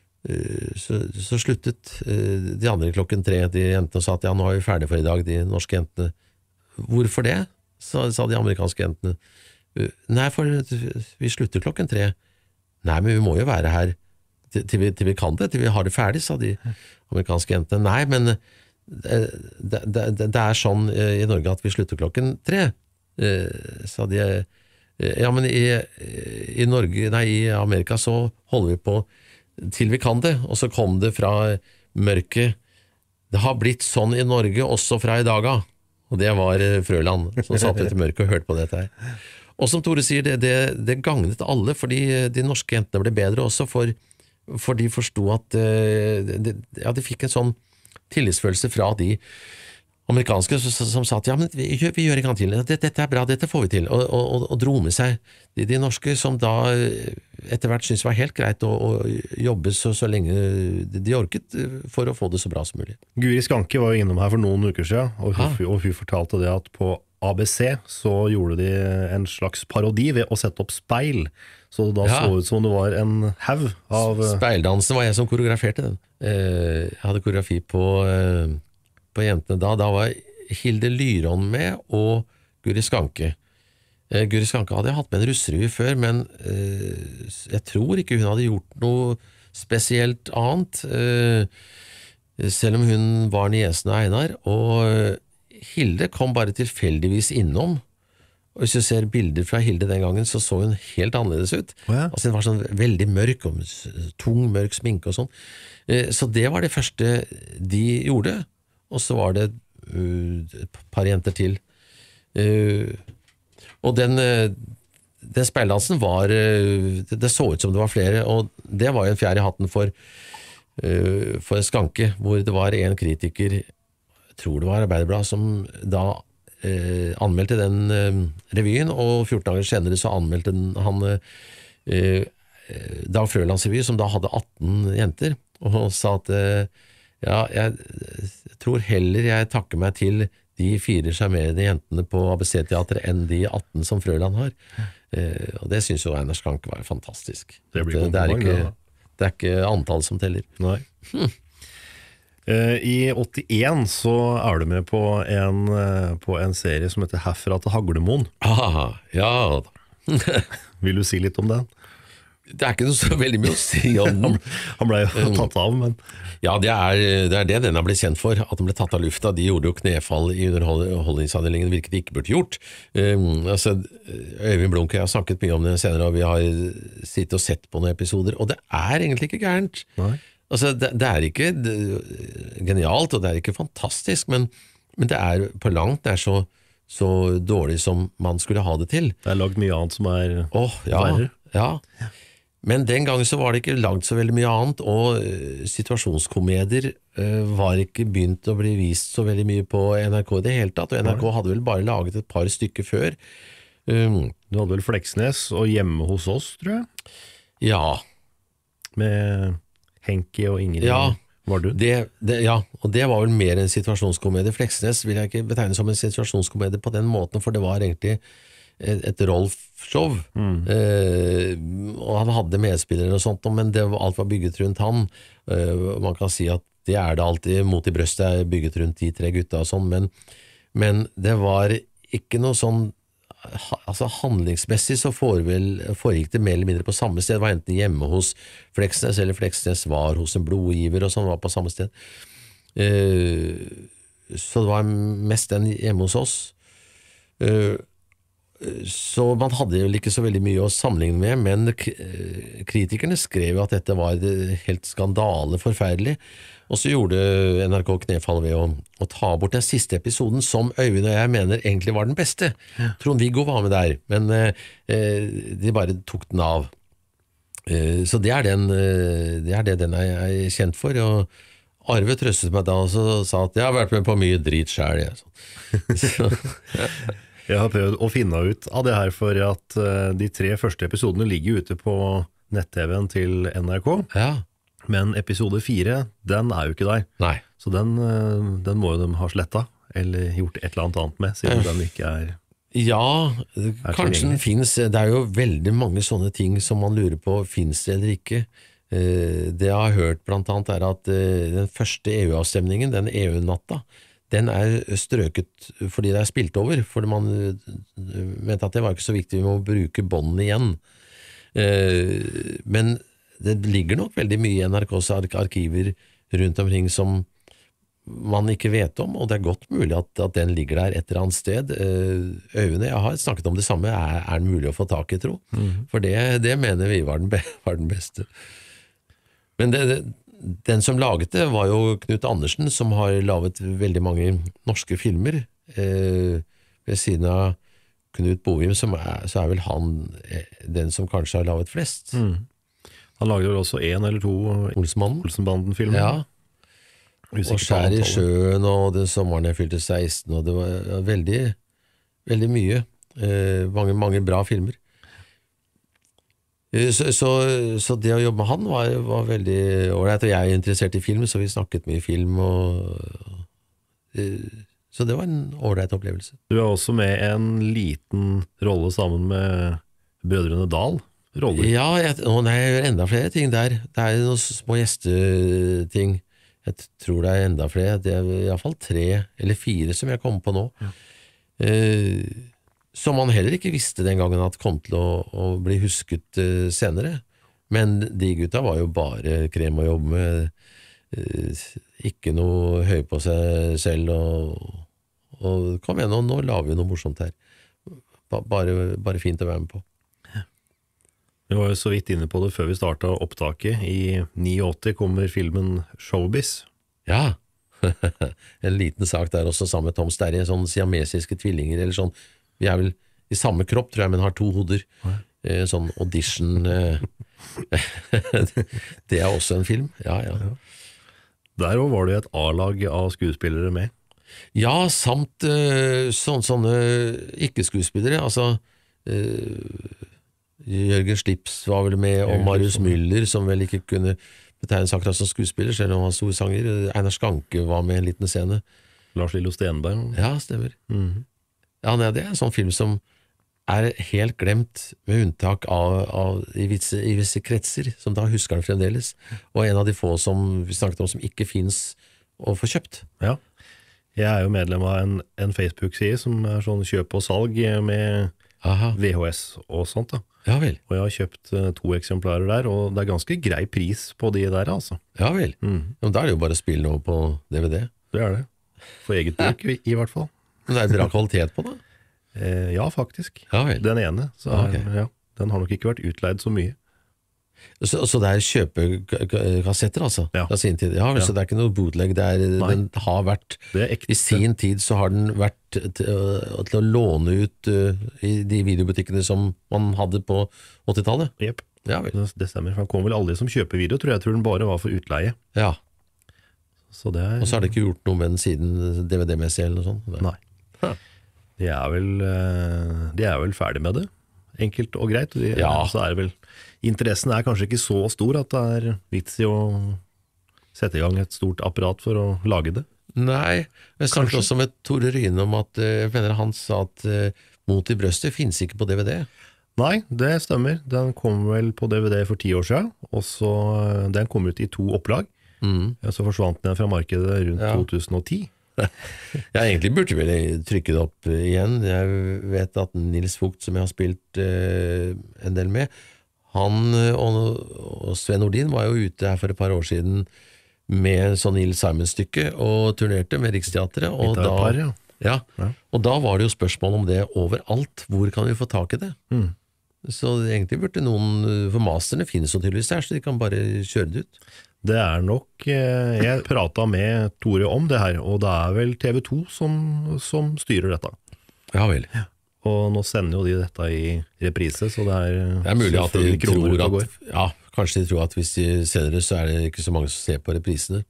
C: Så, så sluttet de andre klokken tre, de jentene sa at ja, nå er vi ferdige for i dag, de norske jentene. Hvorfor det? sa, sa de amerikanske jentene. Nei, for vi slutter klokken tre. Nei, men vi må jo være her til, til, vi, til vi kan det, til vi har det ferdig, sa de amerikanske jentene. Nei, men det, det, det, det er sånn i Norge at vi slutter klokken tre. eh, sa de eh, ja, men i, i Norge, nei, i Amerika så holder vi på til vi kan det, og så kom det fra mørket. Det har blitt sånn i Norge også fra i dag av, og det var Frøland som satt ute i mørket og hørte på dette her. Og som Tore sier, det, det, det gagnet alle, fordi de norske jentene ble bedre også, for, for de forstod at de, ja, de fikk en sånn tillitsfølelse fra de amerikanske som, som sa at ja, men vi, vi gjør en gang til, dette, dette er bra, dette får vi til, og, og, og dro med seg de, de norske som da etter hvert syntes det var helt greit å, å jobbe så, så lenge de orket for å få det så bra som mulig.
A: Guri Skanke var jo innom her for noen uker siden, og hun, og hun fortalte det at på A B C så gjorde de en slags parodi ved å sette opp speil, så da ja. Så ut som det var en haug av...
C: Speildansen var jeg som koreograferte den. Jeg hadde koreografi på... på jentene da, da var Hilde Lyron med og Guri Skanke. Eh, Guri Skanke hadde hatt med en russerevy før, men eh, jeg tror ikke hun hadde gjort noe spesielt annet, eh, selv om hun var niesen av Einar, og Hilde kom bare tilfeldigvis innom, og hvis du ser bilder fra Hilde den gangen, så så hun helt annerledes ut. Oh ja. Altså, hun var sånn veldig mørk, og tung, mørk sminke og sånn. Eh, så det var det første de gjorde, og så var det uh, et par jenter til. Uh, og den, uh, den speildansen var, uh, det, det så ut som det var flere, og det var jo en fjær i hatten for, uh, for Skanke, hvor det var en kritiker, jeg tror det var Arbeiderblad, som da uh, anmeldte den uh, revyen, og fjorten dager senere så anmeldte den, han uh, Dag Frølands revy, som da hadde atten jenter, og sa at uh, ja, jeg, jeg tror heller jeg takker meg til de fire charmerende jentene på A B C-teatret enn de atten som Frøland har. Eh, og det synes jo Einar Skanke var fantastisk.
A: Det, blir
C: det, det, er ikke, det er ikke antall som teller.
A: Nei. Hm. Eh, I åttien så er du med på en, på en serie som heter Herfra til Haglemoen.
C: Ah, ja.
A: Vil du si litt om den?
C: Det er ikke noe så veldig mye å si om den.
A: Han ble jo tatt av, men...
C: Ja, det er, det er det den har blitt kjent for, at den ble tatt av lufta. De gjorde jo knefall i underholdningsavdelingen, hvilket de ikke burde gjort. Um, altså, Øyvind Blunk og jeg har snakket mye om det senere, og vi har sittet og sett på noen episoder, og det er egentlig ikke gærent.
A: Nei.
C: Altså, det, det er ikke det, genialt, og det er ikke fantastisk, men, men det er på langt, det er så, så dårlig som man skulle ha det til.
A: Det er lagt mye annet som er
C: oh, ja, verre. Ja, ja. Men den gangen så var det ikke lagd så veldig mye annet, og uh, situasjonskomedier uh, var ikke begynt å bli vist så veldig mye på N R K i det hele tatt, og N R K hadde vel bare laget et par stykker før. Um,
A: du hadde vel Fleksnes og Hjemme hos oss, tror jeg?
C: Ja.
A: Med Henki og Ingrid,
C: ja,
A: var du?
C: Det, det, ja, og det var vel mer en situasjonskomedie. Fleksnes vil jeg ikke betegne som en situasjonskomedie på den måten, for det var egentlig et Rolf-show, mm. eh, og han hadde medspillere og sånt, men det var, alt var bygget rundt han. Eh, man kan si at det er det alltid, mot i brøstet er bygget rundt de tre gutta og sånn, men, men det var ikke noe sånn, altså handlingsmessig så foregikk det mer eller mindre på samme sted. Det var enten hjemme hos Fleksnes, eller Fleksnes var hos en blodgiver og sånn, var på samme sted. Eh, så det var mest den hjemme hos oss. Eh, Så man hadde vel ikke så veldig mye å sammenligne med, men kritikerne skrev jo at dette var helt skandale forferdelig, og så gjorde N R K knefall ved å, å ta bort den siste episoden, som Øyvind og jeg mener egentlig var den beste. Ja. Trond-Viggo var med der, men eh, de bare tok den av. Eh, så det er, den, det er det den er, er kjent for, og Arve trøstet meg da og så sa at jeg har vært med på mye drit selv. Så, ja.
A: Jeg har prøvd å finne ut av det her, for at uh, de tre første episodene ligger ute på nett-T V-en til N R K,
C: ja.
A: Men episode fire, den er jo ikke der.
C: Nei.
A: Så den, uh, den må jo de ha slettet, eller gjort et eller annet annet med, siden uh. den ikke er...
C: Ja,
A: er
C: kanskje den finnes. Det er jo veldig mange sånne ting som man lurer på, finnes det eller ikke. Uh, det jeg har hørt blant annet er at uh, den første E U-avstemningen, den E U-natta, den er strøket fordi det er spilt over, fordi man mente at det var ikke så viktig med å bruke bånden igjen. Men det ligger nok veldig mye i N R Ks arkiver rundt omkring som man ikke vet om, og det er godt mulig at, at den ligger der et eller annet sted. Øyvind, jeg har snakket om det samme, er, er den mulig å få tak i, tro? Mm. For det, det mener vi var den, be, var den beste. Men det, det, den som laget det var jo Knut Andersen, som har laget veldig mange norske filmer. Eh, ved siden av Knut Bovim, som er, så er vel han den som kanskje har laget flest.
A: Mm. Han lager vel også en eller to
C: Olsenbanden.
A: Olsenbanden-filmer.
C: Ja. Og Skjær i sjøen, og den sommeren jeg fylte seksten, og det var veldig, veldig mye. Eh, mange, mange bra filmer. Eh, så, så, så det å jobbe med han var, var veldig ålreit, og jeg er interessert i film, så vi snakket mye film, og eh, så det var en ålreit opplevelse.
A: Du er også med en liten rolle sammen med Brødrene Dahl. Roller.
C: Ja, jeg, å nei, jeg gjør enda flere ting der. Det er noen små gjesteting. Jeg tror det er enda flere. Det er i hvert fall tre eller fire som jeg kommer på nå. Ja. Eh, som man heller ikke visste den gangen at kom til å, å bli husket eh, senere. Men de gutta var jo bare krem å jobbe med. Eh, ikke noe høy på seg selv, og, og kom igjen, og nå lager vi noe morsomt her. Bare, bare fint å være med på.
A: Vi var jo så vidt inne på det før vi startet opptaket. I åttini kommer filmen Showbiz.
C: Ja, en liten sak der også sammen med Tom Sterry, sånn siamesiske tvillinger, eller sånn. Vi er vel i samme kropp, tror jeg, men har to hoder. Eh, sånn audition. Eh. Det er også en film, ja, ja.
A: Der også var det et A-lag av skuespillere med.
C: Ja, samt uh, sånne, sånne ikke-skuespillere, altså uh, Jørgen Slips var vel med, og Marius Müller, som vel ikke kunne betegnes akkurat som skuespiller, selv om han var stor sanger. Einar Skanke var med i en liten scene.
A: Lars Lillo Stenberg.
C: Ja, stemmer.
A: Mm.
C: Ja, nei, det er en sånn film som er helt glemt, med unntak av, av i, visse, i visse kretser, som da husker den fremdeles, og en av de få som vi snakket om som ikke finnes å få kjøpt.
A: Ja, jeg er jo medlem av en, en Facebook-side som er sånn kjøp og salg med Aha. V H S og sånt da.
C: Ja vel.
A: Og jeg har kjøpt uh, to eksemplarer der, og det er ganske grei pris på de der, altså.
C: Ja vel.
A: Mm.
C: Ja, da er det jo bare å spille noe på D V D.
A: Det er det. For eget bruk, i, i hvert fall.
C: Men det er bra kvalitet på det?
A: Eh, ja, faktisk.
C: Ja vel.
A: Den ene, så er, okay. Ja, den har nok ikke vært utleid så mye.
C: Så, så det er kjøpekassetter, altså?
A: Ja.
C: Fra sin tid. Ja, vel, ja. Så det er ikke noe bootleg, det er, den har vært, i sin tid så har den vært til, til å låne ut uh, i de videobutikkene som man hadde på åttitallet?
A: Jep,
C: ja, vel.
A: Det, det stemmer, for han kom vel aldri som kjøpevideo, tror jeg. Jeg tror den bare var for utleie.
C: Ja.
A: Så det er,
C: og så har de ikke gjort noe med den siden D V D-messig eller noe sånt?
A: Nei. Ha. De er vel, de er vel ferdig med det. Enkelt og greit. De,
C: ja.
A: Så er det vel, interessen er kanskje ikke så stor at det er vits i å sette i gang et stort apparat for å lage det.
C: Nei, jeg snakket også med Tore Ryne om at jeg mener han sa at uh, Mot i brøstet finnes ikke på D V D.
A: Nei, det stemmer. Den kom vel på D V D for ti år siden, og så den kom ut i to opplag.
C: Mm.
A: Så forsvant den fra markedet rundt ja. to tusen og ti.
C: Ja, egentlig burde vi trykke det opp igjen. Jeg vet at Nils Vogt, som jeg har spilt uh, en del med, han og, og Sven Nordin var jo ute her for et par år siden med sånn Neil Simon-stykke og turnerte med Riksteatret, og da,
A: par, ja.
C: Ja, ja. Og da var det jo spørsmål om det overalt. Hvor kan vi få tak i det?
A: Mm.
C: Så egentlig burde noen, for masterne finnes jo tydeligvis der, så de kan bare kjøre det ut.
A: Det er nok, jeg pratet med Tore om det her, og det er vel T V to som, som styrer dette.
C: Ja vel.
A: Ja. Og nå sender jo de dette i reprise, så det er,
C: det er mulig at de tror at, ja, kanskje de tror at hvis de sender det, så er det ikke så mange som ser på reprisene.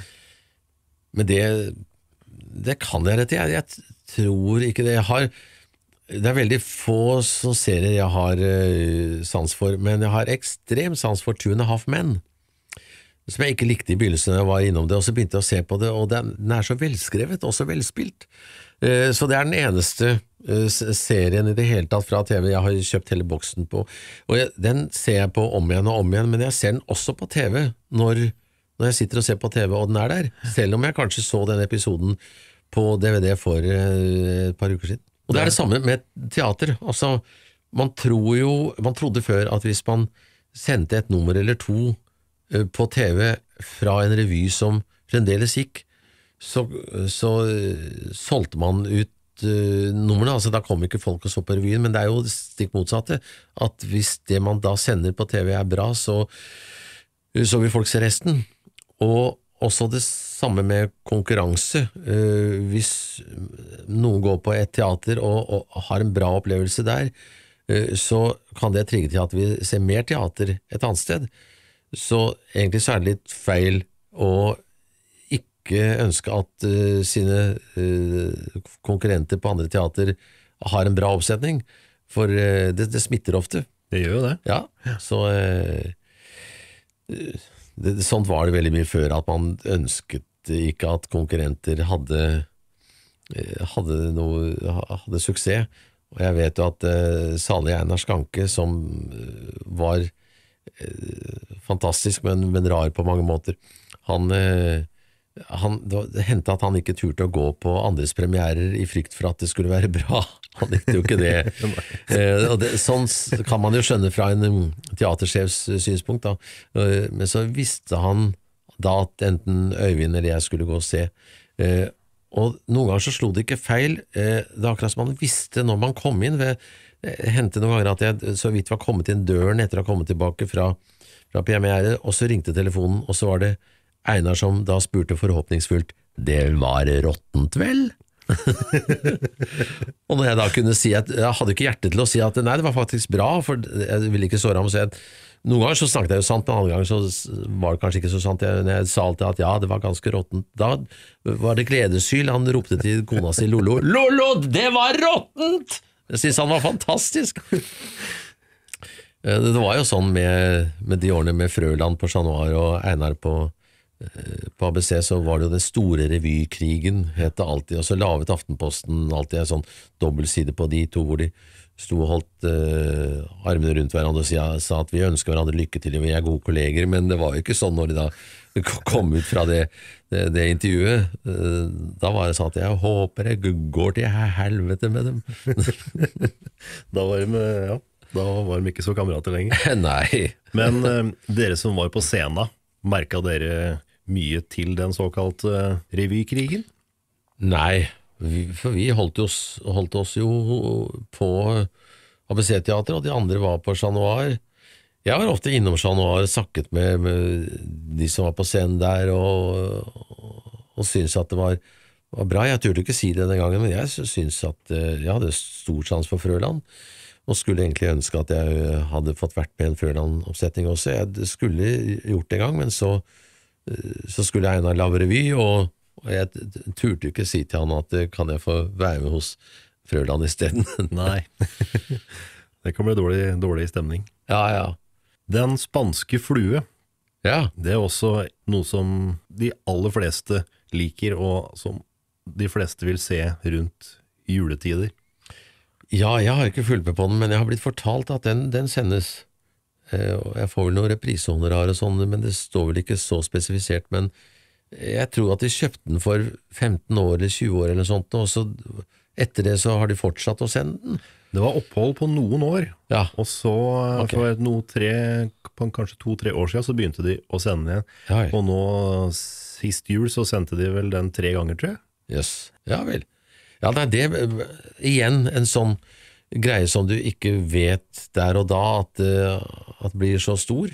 C: Men det, det kan jeg rett i. Jeg, jeg tror ikke det. Jeg har, det er veldig få som serier jeg har uh, sans for, men jeg har ekstrem sans for Two and a Half Men, som jeg ikke likte i begynnelsen da jeg var innom det, og så begynte jeg å se på det, og den, den er så velskrevet, og så velspilt. Uh, så det er den eneste uh, serien i det hele tatt fra T V jeg har kjøpt hele boksen på, og jeg, den ser jeg på om igjen og om igjen, men jeg ser den også på T V når, når jeg sitter og ser på T V, og den er der, selv om jeg kanskje så den episoden på D V D for uh, et par uker siden. Og det er det samme med teater. Altså, man tror jo, man trodde før at hvis man sendte et nummer eller to uh, på T V fra en revy som fremdeles gikk, så, så uh, solgte man ut uh, numrene, altså da kom ikke folk og så på revyen, men det er jo stikk motsatte, at hvis det man da sender på T V er bra, så, så vil folk se resten. Og også det samme med konkurranse. Uh, hvis noen går på et teater og, og har en bra opplevelse der, uh, så kan det trigge til at vi ser mer teater et annet sted. Så egentlig så er det litt feil å ikke ønske at uh, sine uh, konkurrenter på andre teater har en bra oppsetning, for uh, det, det smitter ofte.
A: Det gjør jo det.
C: Ja, så uh, det, sånt var det veldig mye før, at man ønsket ikke at konkurrenter hadde, hadde, noe, hadde suksess. Og jeg vet jo at uh, salig Einar Skanke, som uh, var uh, fantastisk, men, men rar på mange måter, han, uh, han, det hendte at han ikke turte å gå på andres premierer i frykt for at det skulle være bra. Han likte jo ikke det. uh, og det sånn kan man jo skjønne fra en um, teatersjefs synspunkt, da. Uh, men så visste han da at enten Øyvind eller jeg skulle gå og se. Eh, og noen ganger så slo det ikke feil. Eh, det var akkurat som man visste når man kom inn. Det hendte noen ganger at jeg så vidt var kommet inn døren etter å ha kommet tilbake fra, fra premiere, og så ringte telefonen, og så var det Einar som da spurte forhåpningsfullt, det var råttent vel? Og når jeg da kunne si at jeg hadde ikke hjerte til å si at nei, det var faktisk bra, for jeg ville ikke såre ham, så jeg noen ganger så snakket jeg jo sant, men andre ganger så var det kanskje ikke så sant. Jeg, når jeg sa alltid at ja, det var ganske råttent, da var det gledesyl. Han ropte til kona si Lolo, Lolo, det var råttent! Jeg synes han var fantastisk. Det var jo sånn med, med de årene med Frøland på Chat Noir og Einar på, på A B C, så var det jo den store revykrigen, het det alltid, og så lavet Aftenposten alltid en sånn dobbeltside på de to, hvor de sto og holdt uh, armene rundt hverandre og sa, sa at vi ønsker hverandre lykke til, og vi er gode kolleger, men det var jo ikke sånn når de da kom ut fra det, det, det intervjuet. Uh, da var det sånn at jeg håper jeg går til helvete med dem.
A: Da var de, ja, da var de ikke så kamerater lenger.
C: Nei.
A: Men uh, dere som var på scenen, merket dere mye til den såkalte uh, revykrigen?
C: Nei, Vi, for vi holdt oss, holdt oss jo på A B C-teater, og de andre var på Chat Noir. Jeg var ofte innom Chat Noir, snakket med, med de som var på scenen der, og, og, og syntes at det var, var bra. Jeg turte ikke si det den gangen, men jeg syntes at jeg hadde stor sans for Frøland, og skulle egentlig ønske at jeg hadde fått vært med en Frøland-oppsetning også. Jeg skulle gjort det en gang, men så, så skulle Einar lave revy, og og jeg turte ikke si til han at kan jeg få være med hos Frøland i stedet.
A: Nei, det kan bli dårlig, dårlig stemning.
C: Ja, ja.
A: Den spanske flue,
C: ja.
A: Det er også noe som de aller fleste liker, og som de fleste vil se rundt juletider.
C: Ja, jeg har ikke fulgt med på den, men jeg har blitt fortalt at den, den sendes. Eh, og jeg får vel noen reprisehonorar og sånn, men det står vel ikke så spesifisert, men jeg tror at de kjøpte den for femten år eller tjue år eller noe sånt, og så etter det så har de fortsatt å sende den.
A: Det var opphold på noen år,
C: ja.
A: Og så okay. For noe tre, kanskje to-tre år siden så begynte de å sende den,
C: ja,
A: og nå sist jul så sendte de vel den tre ganger, tror jeg.
C: Yes. Ja vel. Ja, det er det, igjen en sånn greie som du ikke vet der og da at, at blir så stor.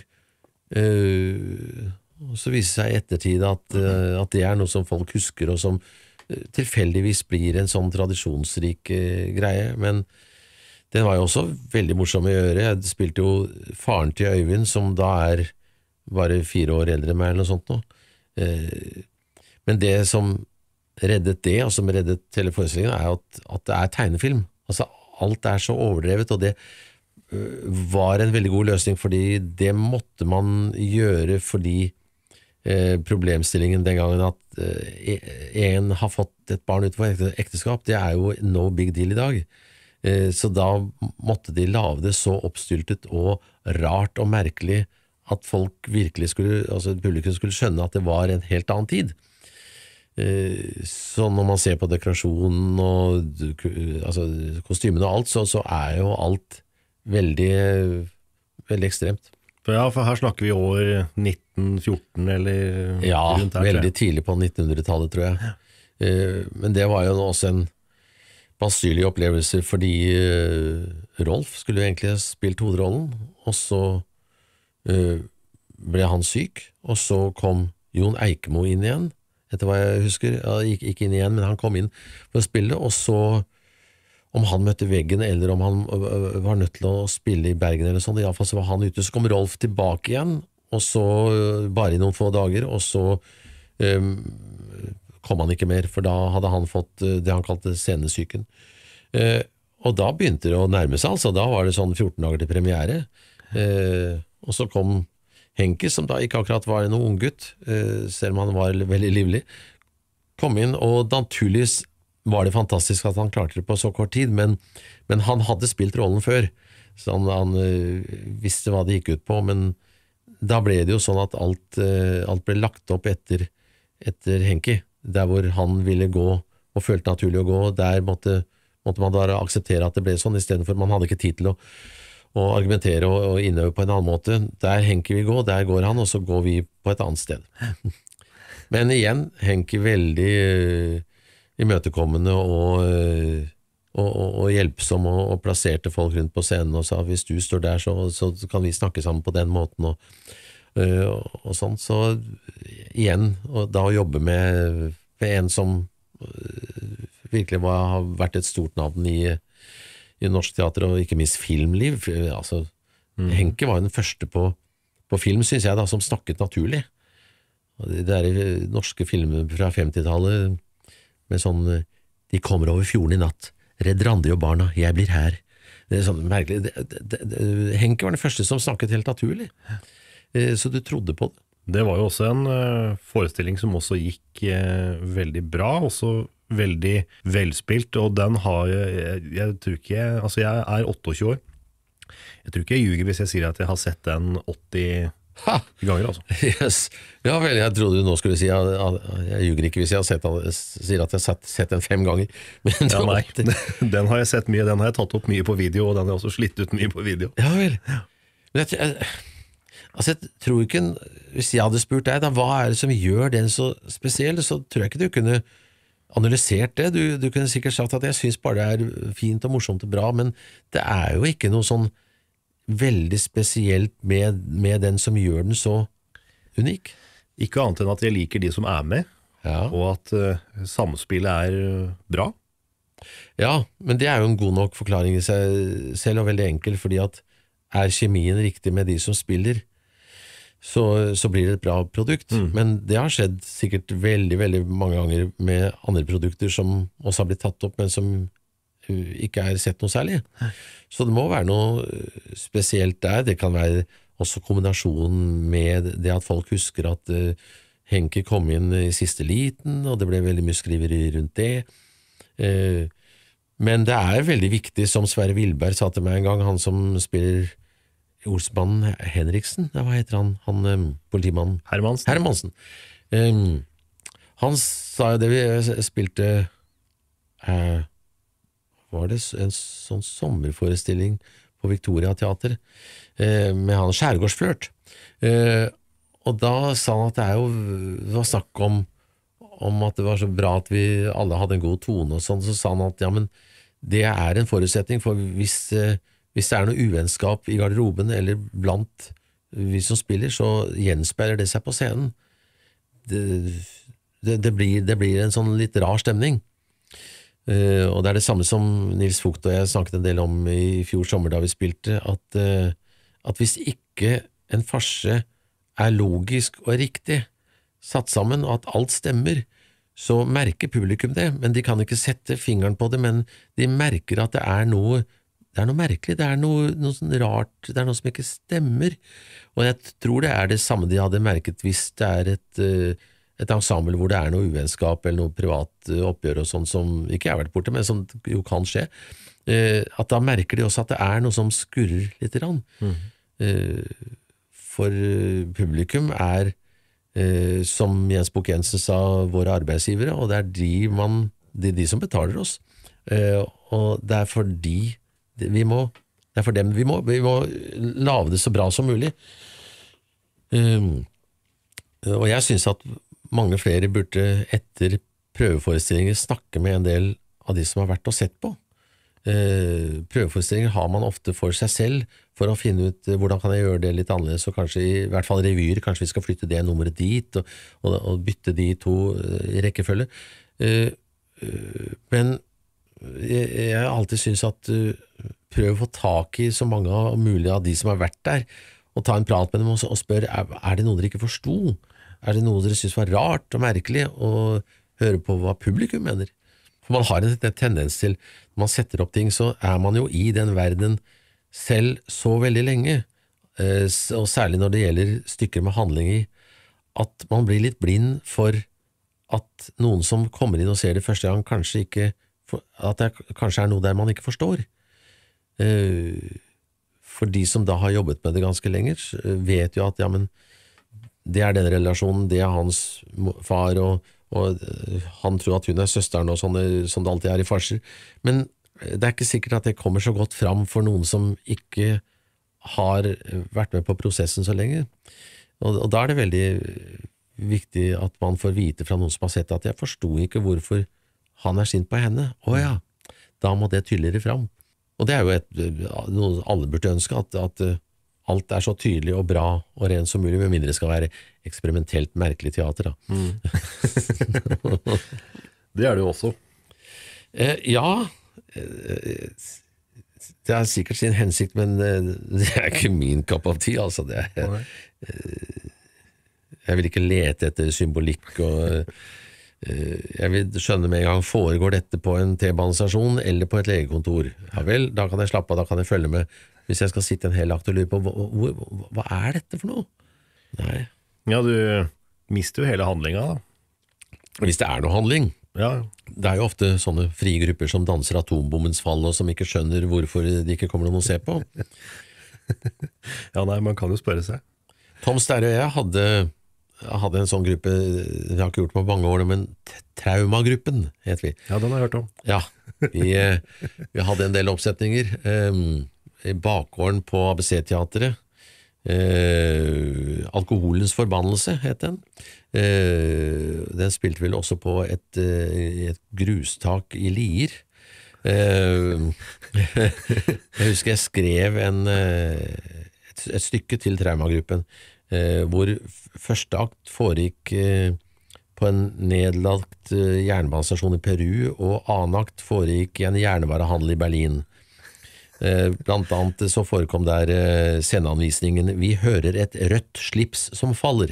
C: Uh, Og så viser det seg i ettertid at, uh, at det er noe som folk husker, og som uh, tilfeldigvis blir en sånn tradisjonsrik uh, greie, men den var jo også veldig morsom å gjøre. Jeg spilte jo faren til Øyvind, som da er bare fire år eldre enn meg, eller noe sånt nå. Uh, men det som reddet det, og som reddet telefonstillingen, er at, at det er tegnefilm. Altså, alt er så overdrevet, og det uh, var en veldig god løsning, fordi det måtte man gjøre fordi problemstillingen den gangen at en har fått et barn utenfor ekteskap, det er jo no big deal i dag. Så da måtte de lage det så oppstyltet og rart og merkelig at folk virkelig skulle, altså publikum skulle skjønne at det var en helt annen tid. Så når man ser på dekorasjonen og altså, kostymene og alt, så, så er jo alt veldig, veldig ekstremt.
A: For ja, for her snakker vi år nitten fjorten eller
C: Ja,
A: rundt her.
C: veldig tidlig på nittenhundretallet, tror jeg. Eh, Men det var jo også en basyrlig opplevelse, fordi eh, Rolf skulle jo egentlig ha spilt hovedrollen, og så eh, ble han syk, og så kom Jon Eikemo inn igjen, etter hva jeg husker. Ja, gikk ikke inn igjen, men han kom inn for å spille, og så om han møtte veggen, eller om han øh, var nødt til å spille i Bergen eller sånn, i alle fall så var han ute, så kom Rolf tilbake igjen, og så øh, bare i noen få dager, og så øh, kom han ikke mer, for da hadde han fått øh, det han kalte scenesyken. Eh, og da begynte det å nærme seg, altså, da var det sånn fjorten dager til premiere, eh, og så kom Henke, som da ikke akkurat var noen unggutt, eh, selv om han var veldig livlig, kom inn, og naturligvis var det fantastisk at han klarte det på så kort tid, men, men han hadde spilt rollen før, så han, han uh, visste hva det gikk ut på, men da ble det jo sånn at alt, uh, alt ble lagt opp etter, etter Henki, der hvor han ville gå og følte naturlig å gå, der måtte, måtte man da akseptere at det ble sånn, i stedet for man hadde ikke tid til å, å argumentere og, og innøve på en annen måte. Der Henki vil gå, der går han, og så går vi på et annet sted. Men igjen, Henki veldig uh, imøtekommende og, og, og, og hjelpsom og, og plasserte folk rundt på scenen og sa hvis du står der så, så kan vi snakke sammen på den måten og, og, og sånn, så igjen og da å jobbe med, med en som virkelig var, har vært et stort navn i, i norsk teater og ikke minst filmliv, altså mm. Henke var den første på, på film, synes jeg da, som snakket naturlig. Og det der norske filmer fra femtitallet med sånn, de kommer over fjorden i natt, redd Randi og barna, jeg blir her. Det er sånn merkelig. Det, det, det, Henke var den første som snakket helt naturlig, så du trodde på det.
A: Det var jo også en uh, forestilling som også gikk uh, veldig bra, også veldig velspilt, og den har jeg, jeg tror ikke, altså jeg er åttiåtte år, jeg tror ikke jeg ljuger hvis jeg sier at jeg har sett den åtti Ha! ganger, altså.
C: Yes. Ja vel, jeg trodde du nå skulle si jeg, jeg ljuger ikke hvis jeg har sett, sier at jeg har sett den fem ganger. Men
A: ja, nei, den har jeg sett mye, den har jeg tatt opp mye på video, og den har jeg også slitt ut mye på video.
C: Ja vel. Men jeg, jeg, altså jeg tror ikke, hvis jeg hadde spurt deg da, hva er det som gjør den så spesiell, så tror jeg ikke du kunne analysert det. Du, du kunne sikkert sagt at jeg synes bare det er fint og morsomt og bra, men det er jo ikke noe sånn veldig spesielt med, med den som gjør den så unik.
A: Ikke annet enn at jeg liker de som er med, ja. Og at uh, samspillet er uh, bra.
C: Ja, men det er jo en god nok forklaring i seg selv, og veldig enkel, fordi at er kjemien riktig med de som spiller, så, så blir det et bra produkt. Mm. Men det har skjedd sikkert veldig, veldig mange ganger med andre produkter som også har blitt tatt opp, men som ikke er sett noe særlig. Så det må være noe spesielt der. Det kan være også kombinasjonen med det at folk husker at uh, Henke kom inn i siste liten, og det ble veldig mye skriveri rundt det. Uh, men det er veldig viktig, som Sverre Wilberg sa til meg en gang, han som spiller ordsmannen Henriksen, ja, hva heter han? Han um, politimannen?
A: Hermansen.
C: Hermansen. Um, han sa jo det vi spilte uh, var det en sånn sommerforestilling på Victoria Teater eh, med han Skjærgårdsflørt. Eh, og da sa han at det er jo det var snakk om, om at det var så bra at vi alle hadde en god tone og sånn, så sa han at ja, men det er en forutsetning, for hvis, eh, hvis det er noe uvennskap i garderoben eller blant vi som spiller, så gjenspeiler det seg på scenen. Det, det, det, blir, det blir en sånn litt rar stemning. Uh, og det er det samme som Nils Vogt og jeg snakket en del om i fjor sommer da vi spilte, at, uh, at hvis ikke en farse er logisk og riktig satt sammen, og at alt stemmer, så merker publikum det, men de kan ikke sette fingeren på det, men de merker at det er noe, det er noe merkelig, det er noe, noe sånn rart, det er noe som ikke stemmer, og jeg tror det er det samme de hadde merket hvis det er et uh, et ensemble hvor det er noe uvennskap eller noe privat oppgjør og sånn som ikke har vært borte, men som jo kan skje, eh, at da merker de også at det er noe som skurrer litt rann. Mm. Eh, for publikum er, eh, som Jens Bukk Jensen sa, våre arbeidsgivere, og det er de, man, de, de som betaler oss. Eh, og det er for de vi må, det er for dem vi må, vi må lage det så bra som mulig. Um, og jeg synes at mange flere burde etter prøveforestillinger snakke med en del av de som har vært og sett på. Uh, prøveforestillinger har man ofte for seg selv, for å finne ut uh, hvordan kan jeg gjøre det litt annerledes, og kanskje i hvert fall revyer, kanskje vi skal flytte det nummeret dit, og, og, og bytte de to uh, i rekkefølge. Uh, uh, men jeg, jeg alltid synes at uh, prøv å få tak i så mange av mulig av de som har vært der, og ta en prat med dem og, og spørre, er, er det noe dere ikke forstod? Er det noe dere synes var rart og merkelig, og høre på hva publikum mener? For man har en, en tendens til, når man setter opp ting, så er man jo i den verden selv så veldig lenge, eh, og særlig når det gjelder stykker med handling i, at man blir litt blind for at noen som kommer inn og ser det første gang, kanskje ikke, at det kanskje er noe der man ikke forstår. Eh, for de som da har jobbet med det ganske lenger, vet jo at ja, men det er den relasjonen, det er hans far, og og han tror at hun er søsteren og sånne, som det alltid er i farser, men det er ikke sikkert at det kommer så godt fram for noen som ikke har vært med på prosessen så lenge, og, og da er det veldig viktig at man får vite fra noen som har sett at jeg forstod ikke hvorfor han er sint på henne. Å ja, da må det tydeligere fram, og det er jo et, noe alle burde ønske, at, at alt er så tydelig og bra og rent som mulig, med mindre det skal være eksperimentelt merkelig teater. Da.
A: Mm. Det er det jo også.
C: Eh, ja, eh, det er sikkert sin hensikt, men eh, det er ikke min cup of tea, altså. Det er, eh, jeg vil ikke lete etter symbolikk, og eh, jeg vil skjønne med en gang, foregår dette på en T-banestasjon eller på et legekontor? Ja vel, da kan jeg slappe av, da kan jeg følge med. Hvis jeg skal sitte en hel akt og lure på, hva, hva, hva er dette for noe? Nei.
A: Ja, du mister jo hele handlingen da.
C: Hvis det er noe handling.
A: Ja.
C: Det er jo ofte sånne frie grupper som danser atombommens fall, og som ikke skjønner hvorfor de ikke kommer noen å se på.
A: Ja, nei, man kan jo spørre seg.
C: Tom Sterre og jeg hadde, hadde en sånn gruppe, vi har ikke gjort det på mange år, men Traumagruppen heter vi.
A: Ja, den har jeg hørt om.
C: Ja, vi, vi hadde en del oppsetninger, um, i bakgården på A B C-teateret. Eh, Alkoholens forbannelse het den. Eh, den spilte vel også på et, et grustak i Lier. Eh, jeg husker jeg skrev en, et, et stykke til Traumagruppen, eh, hvor første akt foregikk eh, på en nedlagt eh, jernbanestasjon i Peru, og annen akt foregikk i en jernvarehandel i Berlin. Blant annet så forekom der sceneanvisningen «Vi hører et rødt slips som faller».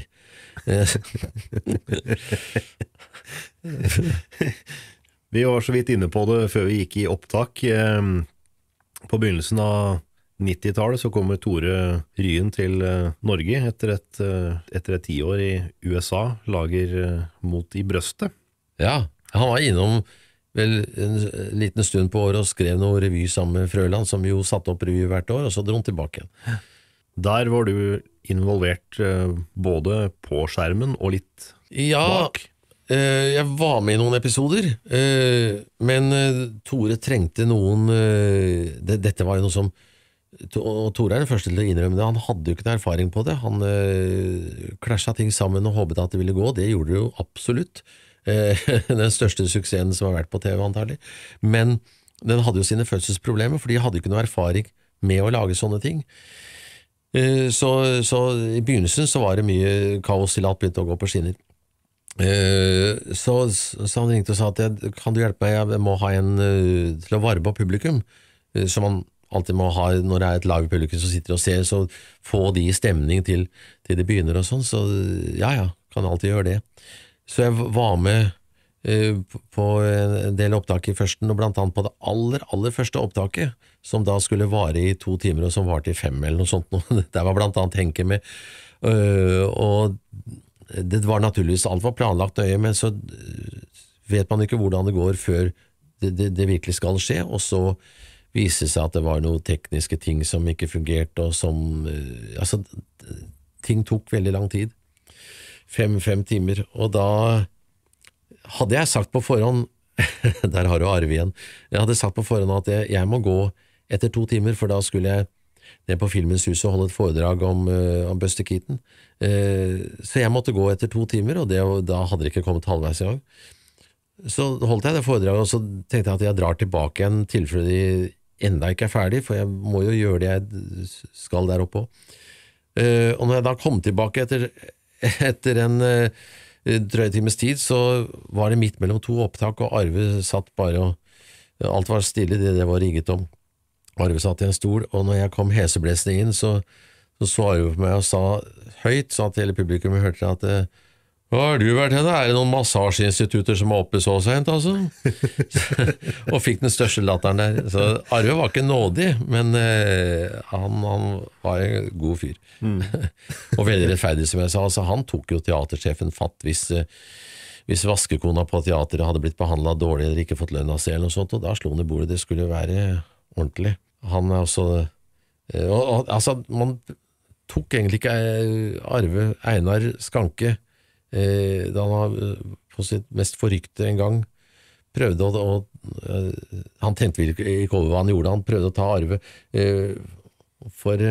A: Vi var så vidt inne på det før vi gikk i opptak. På begynnelsen av nittitallet så kommer Tore Ryen til Norge etter et, etter et tiår i U S A, lager Mot i brøstet.
C: Ja, han var innom vel en liten stund på året og skrev noe revy sammen med Frøland, som jo satte opp revy hvert år, og så dro han tilbake igjen.
A: Der var du involvert både på skjermen og litt
C: ja, bak? Ja, jeg var med i noen episoder, men Tore trengte noen, dette var jo noe som, og Tore er den første til å innrømme det, han hadde jo ikke noe erfaring på det, han klasja ting sammen og håpet at det ville gå, det gjorde det jo absolutt. Den største suksessen som har vært på T V antagelig, men den hadde jo sine fødselsproblemer, for de hadde ikke noe erfaring med å lage sånne ting. Så, så i begynnelsen så var det mye kaos til alt begynte å gå på skinner. Så, så han ringte og sa at jeg, kan du hjelpe meg, jeg må ha en til å varme opp publikum, som man alltid må ha når det er et lag publikum som sitter og ser, så få de i stemning til, til det begynner og sånn, så ja ja, kan alltid gjøre det. Så jeg var med eh, på en del opptak i førsten, og blant annet på det aller, aller første opptaket, som da skulle vare i to timer, og som varte i fem eller noe sånt. Der var blant annet Henke med, uh, og det var naturligvis, alt var planlagt nøye, men så vet man ikke hvordan det går før det, det, det virkelig skal skje, og så viser det seg at det var noen tekniske ting som ikke fungerte, og som, uh, altså, ting tok veldig lang tid. Fem, fem timer, og da hadde jeg sagt på forhånd, der har du Arve igjen, jeg hadde sagt på forhånd at jeg, jeg må gå etter to timer, for da skulle jeg ned på Filmens hus og holde et foredrag om, uh, om Buster Keaton. Uh, så jeg måtte gå etter to timer, og det, da hadde det ikke kommet halvveis i gang. Så holdt jeg det foredraget, og så tenkte jeg at jeg drar tilbake igjen tilfelle de enda ikke er ferdig, for jeg må jo gjøre det jeg skal der oppe. Uh, og når jeg da kom tilbake etter, etter en uh, drøy times tid, så var det midt mellom to opptak, og Arve satt bare og alt var stille, det, det var rigget om. Arve satt i en stol, og når jeg kom heseblesende inn, så, så så Arve på meg og sa høyt, så at hele publikum hørte at hva har du vært henne? Er det noen massasjeinstitutter som er oppe så sent, altså? Og fikk den største latteren der. Så Arve var ikke nådig, men eh, han, han var en god fyr. Mm. Og veldig rettferdig, som jeg sa. Altså, han tok jo teatersjefen fatt hvis, hvis vaskekona på teateret hadde blitt behandlet dårlig eller ikke fått lønn av seg eller noe sånt, og da slo han i bordet. Det skulle være ordentlig. Han er også og, og, altså, man tok egentlig ikke Arve Einar Skanke Eh, da han var på sitt mest forrykte en gang prøvde å, å eh, han tenkte ikke, ikke over hva han gjorde, han prøvde å ta Arve eh, for,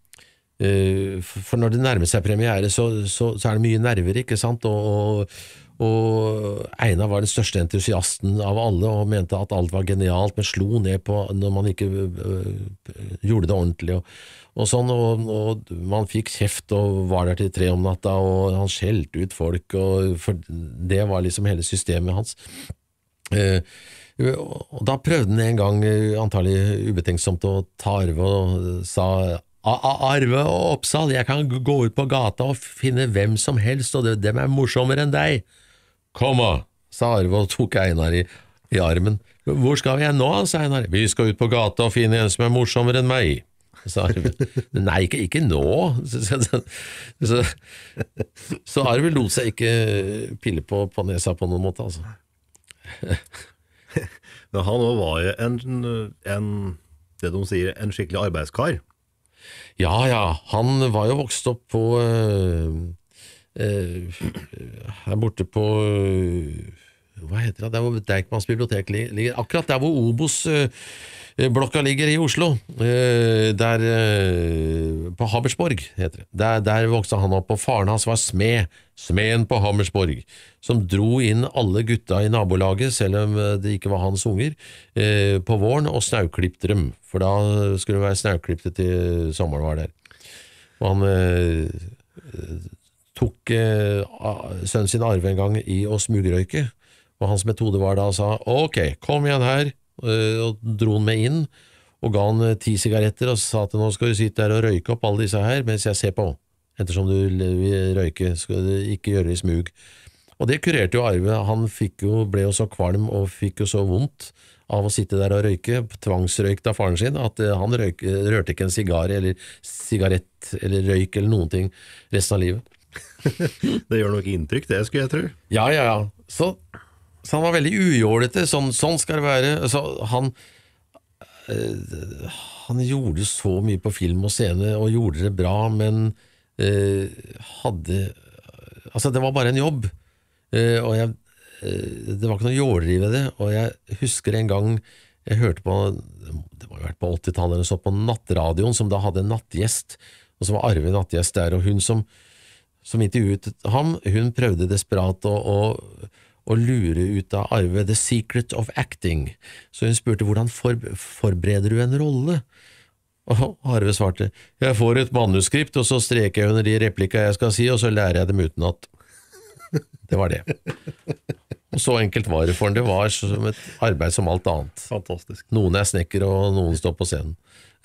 C: eh, for når det nærmer seg premiere så, så, så er det mye nerver, ikke sant, og, og, og Einar var den største entusiasten av alle og mente at alt var genialt, men slo ned på når man ikke øh, gjorde det ordentlig og Og sånn, og, og man fikk kjeft og var der til tre om natta, og han skjelte ut folk, og for det var liksom hele systemet hans. Eh, og da prøvde han en gang, antagelig ubetenksomt, å ta Arve og sa Arve og Oppsal, jeg kan gå ut på gata og finne hvem som helst, og dem er morsommere enn deg. Kom da, sa Arve og tok Einar i, i armen. Hvor skal vi nå, sa Einar? Vi skal ut på gata og finne en som er morsommere enn meg. Så Arve, nei, ikke, ikke nå. Så, så, så, så Arve lot seg ikke pille på, på nesa på noen måte, altså.
A: Men han var jo en, en, det de sier, en skikkelig arbeidskar.
C: Ja, ja, han var jo vokst opp på øh, øh, her borte på øh, hva heter det, der hvor Deichmans bibliotek ligger, akkurat der hvor Obos øh, blokka ligger i Oslo, der på Hammersborg heter det. Der, der vokste han opp, og faren hans var smed, smeden på Hammersborg, som dro inn alle gutta i nabolaget, selv om det ikke var hans unger, på våren og snauklippte dem, for da skulle det være snauklippte til sommeren var der. Og han eh, tok eh, sønnen sin Arve en gang i å smugrøyke, og hans metode var da å sa, ok, kom igjen her, og dro han med inn og ga han ti sigaretter og sa at nå skal du sitte der og røyke opp alle disse her mens jeg ser på, ettersom du vil røyke skal du ikke gjøre det i smug. Og det kurerte jo Arve, han fikk jo, ble jo så kvalm og fikk jo så vondt av å sitte der og røyke, tvangsrøykt av faren sin, at han røyk, rørte ikke en sigar eller sigarett eller røyk eller noen ting resten av livet.
A: Det gjør nok inntrykk, det skulle jeg tro.
C: Ja, ja, ja. Så Så han var veldig ujålete, sånn, sånn skal det være. Så han, øh, han gjorde så mye på film og scene, og gjorde det bra, men øh, hadde, altså det var bare en jobb, øh, og jeg, øh, det var ikke noe jåleri ved det, og jeg husker en gang, jeg hørte på, det var jo vært på åttitallet eller så, på nattradioen, som da hadde en nattgjest, og så var Arve nattgjest der, og hun som, som intervjuet ham, hun prøvde desperat å, å og lure ut av Arve The Secret of Acting. Så hun spurte hvordan for, forbereder du en rolle? Og Arve svarte, jeg får et manuskript, og så streker jeg under de replikker jeg skal si, og så lærer jeg dem utenat. Det var det. Og så enkelt var det for han. Det var som et arbeid som alt annet.
A: Fantastisk.
C: Noen er snekker, og noen står på scenen.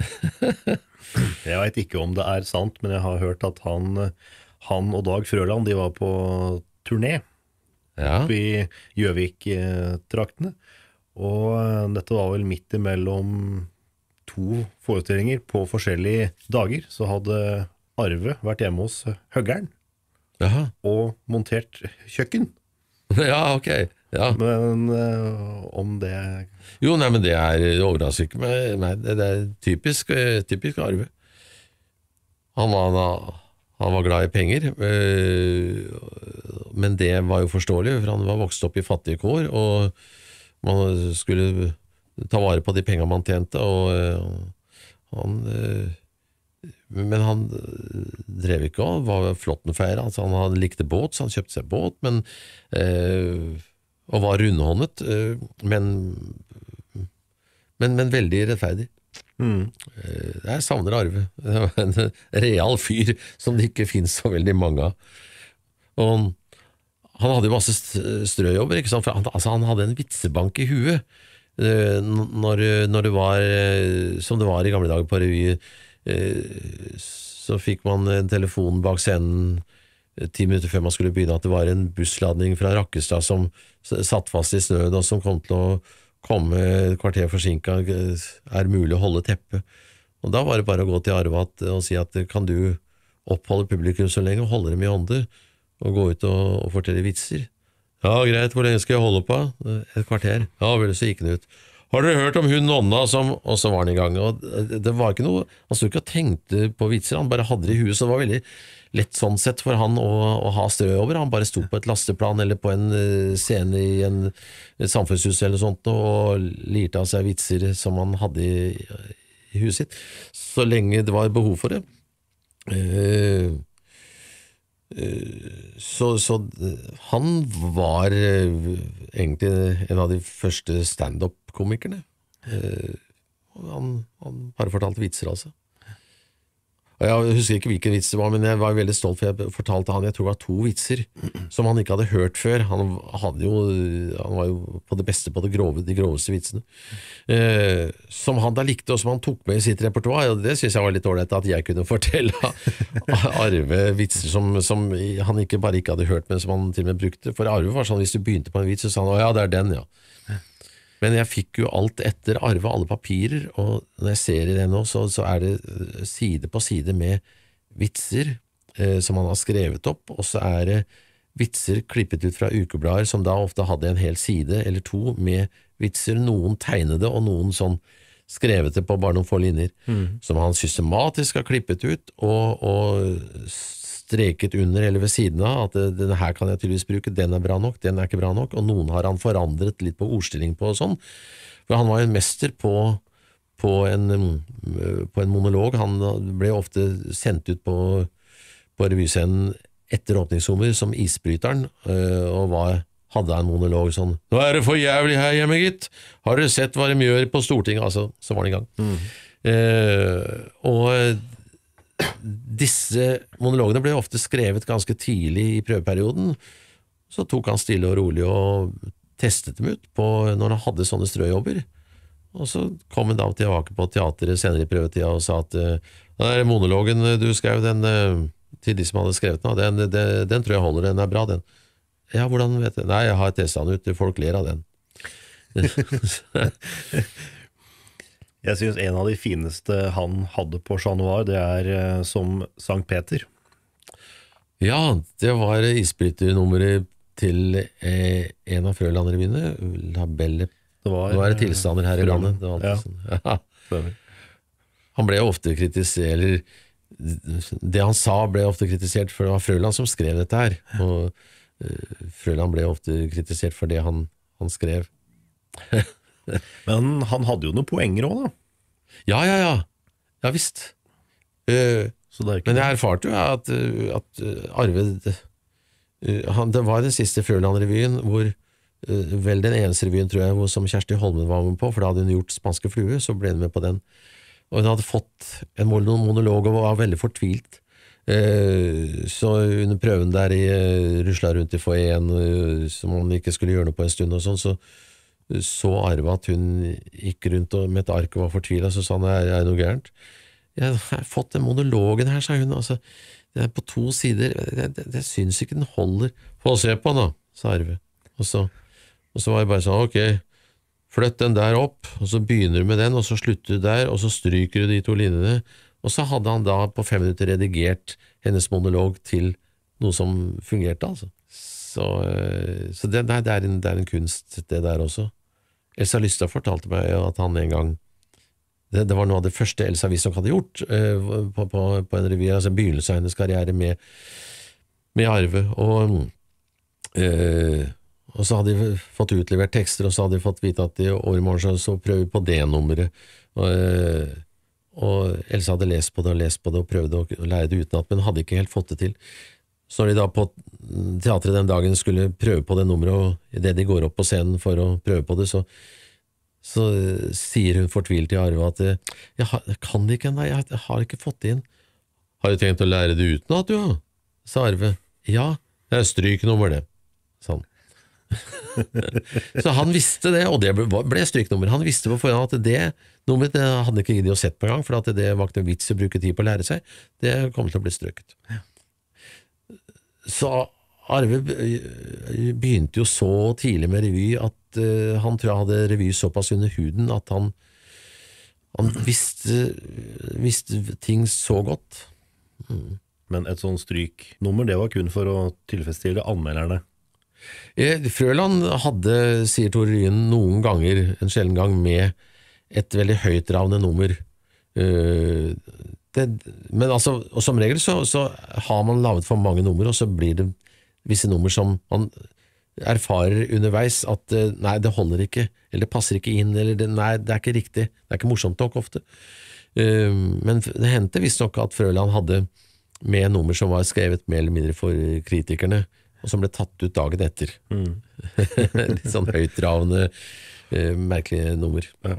A: Jeg vet ikke om det er sant, men jeg har hørt at han, han og Dag Frøland, de var på turné.
C: Ja.
A: Oppe i Gjøvik-traktene, og dette var vel midt imellom to forestillinger på forskjellige dager, så hadde Arve vært hjemme hos Høggern og montert kjøkken.
C: Ja, ok. Ja.
A: Men uh, om det...
C: Jo, nei, men det er overrasker ikke meg. Det er typisk, typisk Arve. Han var da... Han var glad i penger, men det var jo forståelig, for han var vokst opp i fattige kår, og man skulle ta vare på de pengene man tjente, og han men han drev ikke og var flottenfeier, altså han hadde likte båt, så han kjøpte seg båt, men, eh, og var rundhåndet, eh, men, men, men veldig rettferdig. Mm. Eh, jeg savner Arve. Det var en real fyr som det ikke finnes så veldig mange av. Og han hadde jo masse strøjobber, ikke sant? For han, altså han hadde en vitsebank i huet. Eh, når, når det var, som det var i gamle dager på revy, så fikk man en telefon bak scenen ti minutter før man skulle begynne at det var en bussladning fra Rakkestad som satt fast i snøen og som kom til å komme et kvarter forsinket, er mulig å holde teppet. Og da var det bare å gå til Arve og si at kan du oppholde publikum så lenge og holde dem i ånde og gå ut og, og fortelle vitser? Ja, greit, hvor lenge skal jeg holde på? Et kvarter. Ja, vel, så gikk den ut. Har dere hørt om hun nonna som, og så var han i gang, og det var ikke noe, han stod ikke og tenkte på vitser, han bare hadde det i huet, så det var veldig lett sånn sett for han å, å ha strøjobber, han bare stod på et lasteplan eller på en scene i en, et samfunnshus eller sånt, og lirte av seg vitser som han hadde i, i huset sitt, så lenge det var behov for det. Uh, Så, så han var egentlig en av de første stand-up-komikerne. Han, han bare fortalte vitser, altså. Og jeg husker ikke hvilken vits det var, men jeg var veldig stolt, for jeg fortalte han, jeg tror det var to vitser, som han ikke hadde hørt før. Han, hadde jo, han var jo på det beste på det grove, de groveste vitsene. Eh, som han da likte, og som han tok med i sitt repertoar, og det synes jeg var litt dårlig at jeg kunne fortelle Arve vitser som, som han ikke bare ikke hadde hørt, men som han til og med brukte. For Arve var sånn, hvis du begynte på en vits, så sa han, å ja, det er den, ja. Men jeg fikk jo alt etter Arve, alle papirer, og når jeg ser i det nå, så, så er det side på side med vitser eh, som han har skrevet opp, og så er det vitser klippet ut fra ukeblader, som da ofte hadde en hel side eller to med vitser, noen tegnede og noen sånn skrevet det på bare noen få linjer, mm. som han systematisk har klippet ut, og, og streket under eller ved siden av, at denne her kan jeg tydeligvis bruke, den er bra nok, den er ikke bra nok, og noen har han forandret litt på ordstilling på og sånn, for han var en mester på, på, en, på en monolog, han ble ofte sendt ut på, på revyscenen etter åpningssommer som isbryteren, og var, hadde en monolog sånn, nå er det for jævlig her hjemme, gitt, har dere sett hva de gjør på Stortinget, altså, så var han i gang. Mm. Eh, og disse monologene ble ofte skrevet ganske tidlig i prøveperioden, så tok han stille og rolig og testet dem ut på når han hadde sånne strøjobber, og så kom han da tilbake på teateret senere i prøvetida og sa at den der monologen du skrev, den, til de som hadde skrevet den, den, den, den tror jeg holder, den er bra, den. Ja, hvordan vet jeg? Nei, jeg har testet den ut, folk ler av den.
A: Jeg synes en av de fineste han hadde på Chat Noir, det er uh, som Sankt Peter.
C: Ja, det var isbryternummeret til eh, en av Frøland-revyene, La Belle. Det var, Nå er det tilstander her i landet. Det var alltid ja. Sånn. Ja. Han ble ofte kritisert, eller det han sa ble ofte kritisert, for det var Frøland som skrev dette her, og uh, Frøland ble ofte kritisert for det han, han skrev.
A: Men han hadde jo noen poenger også da.
C: Ja, ja, ja. Ja, visst. Uh,
A: det
C: men jeg erfarte jo at, at Arve, uh, han, det var den siste Frøland-revyen, hvor uh, vel den eneste revyen, tror jeg, hvor, som Kjersti Holmen var med på, for da hadde hun gjort Spanske flue, så ble hun med på den. Og hun hadde fått en monolog og var veldig fortvilt. Uh, så under prøven der i uh, rusla rundt i foajeen, uh, som hun ikke skulle gjøre noe på en stund og sånn, så så Arve at hun gikk rundt og med et ark og var fortvilet, så sa han, er det noe gærent? Jeg har fått den monologen her, sa hun, altså, det er på to sider, det, det, det synes ikke den holder. Få se på den da, sa Arve. Og så, og så var jeg bare sånn, ok, flytt den der opp, og så begynner du med den, og så slutter du der, og så stryker du de to linjene, og så hadde han da på fem minutter redigert hennes monolog til noe som fungerte, altså. Så, så det, det, er en, det er en kunst, det der også. Elsa Lystad fortalte meg at han en gang, det, det var noe av det første Elsa Wiesnock hadde gjort uh, på, på, på en revy, altså begynnelsen av hennes karriere med, med Arve, og, uh, og så hadde de fått utlevert tekster, og så hadde de fått vite at i overmorgen så, så prøver vi på det nummeret, og, uh, og Else hadde lest på det og lest på det og prøvde å lære det utenat, men hadde ikke helt fått det til. Så når de da på teatret den dagen skulle prøve på det nummeret, og i det de går opp på scenen for å prøve på det, så, så sier hun fortvilt til Arve at jeg, har, jeg kan det ikke, nei, jeg har ikke fått det inn. Har du tenkt å lære det utenat, du? Sa Arve. Ja, det er stryknummer det, sa han. Så han visste det, og det ble stryknummer. Han visste på forhånd at det nummeret det hadde han ikke giddet å sett på en gang, for at det var ikke noe vits å bruke tid på å lære seg. Det kom til å bli strøket. Så Arve begynte jo så tidlig med revy at uh, han tror jeg hadde revy såpass under huden at han, han visste, visste ting så godt. Mm.
A: Men et sånn stryknummer, det var kun for å tilfredsstille anmelderne.
C: Frøland hadde, sier Tore Ryen, noen ganger, en sjelden gang, med et veldig høytravende nummer. Uh, det, men altså, og som regel så, så har man lavet for mange nummer, og så blir det visse nummer som man erfarer underveis at uh, nei, det holder ikke, eller det passer ikke inn, eller det, nei, det er ikke riktig, det er ikke morsomt nok ofte. Uh, men det hendte visst nok at Frøland hadde med nummer som var skrevet mer eller mindre for kritikerne, og som ble tatt ut dagen etter. Mm. Litt sånn høytravende, uh, merkelige nummer.
A: Ja.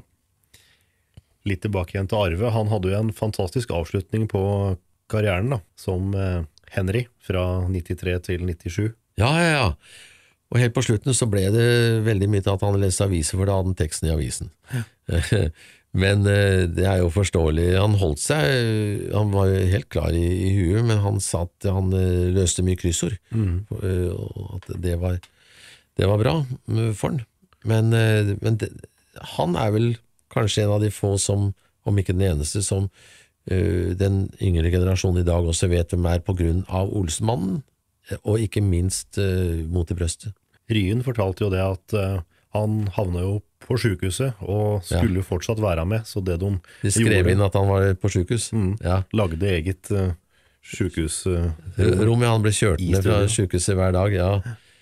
A: Litt tilbake igjen til Arve. Han hadde jo en fantastisk avslutning på karrieren da, som uh, Henry fra nittitre til nittisju.
C: Ja, ja, ja. Og helt på slutten så ble det veldig mye til at han leste aviser, for da hadde han teksten i avisen. Ja. Men uh, det er jo forståelig. Han holdt seg, han var jo helt klar i, i huet, men han sa at han uh, løste mye kryssord. Mm. Uh, og at det var, det var bra for han. Men, uh, men det, han er vel kanskje en av de få som, om ikke den eneste, som uh, den yngre generasjonen i dag også vet hvem er på grunn av Olsenmannen, og ikke minst uh, Mot i brøstet.
A: Ryen fortalte jo det at uh, han havnet jo på sykehuset, og skulle ja. fortsatt være med, så det de
C: De skrev gjorde, inn at han var på sykehus.
A: Mm,
C: ja.
A: Lagde eget uh, sykehus... Uh,
C: Rom, ja, han ble kjørt ned fra sykehuset hver dag, ja.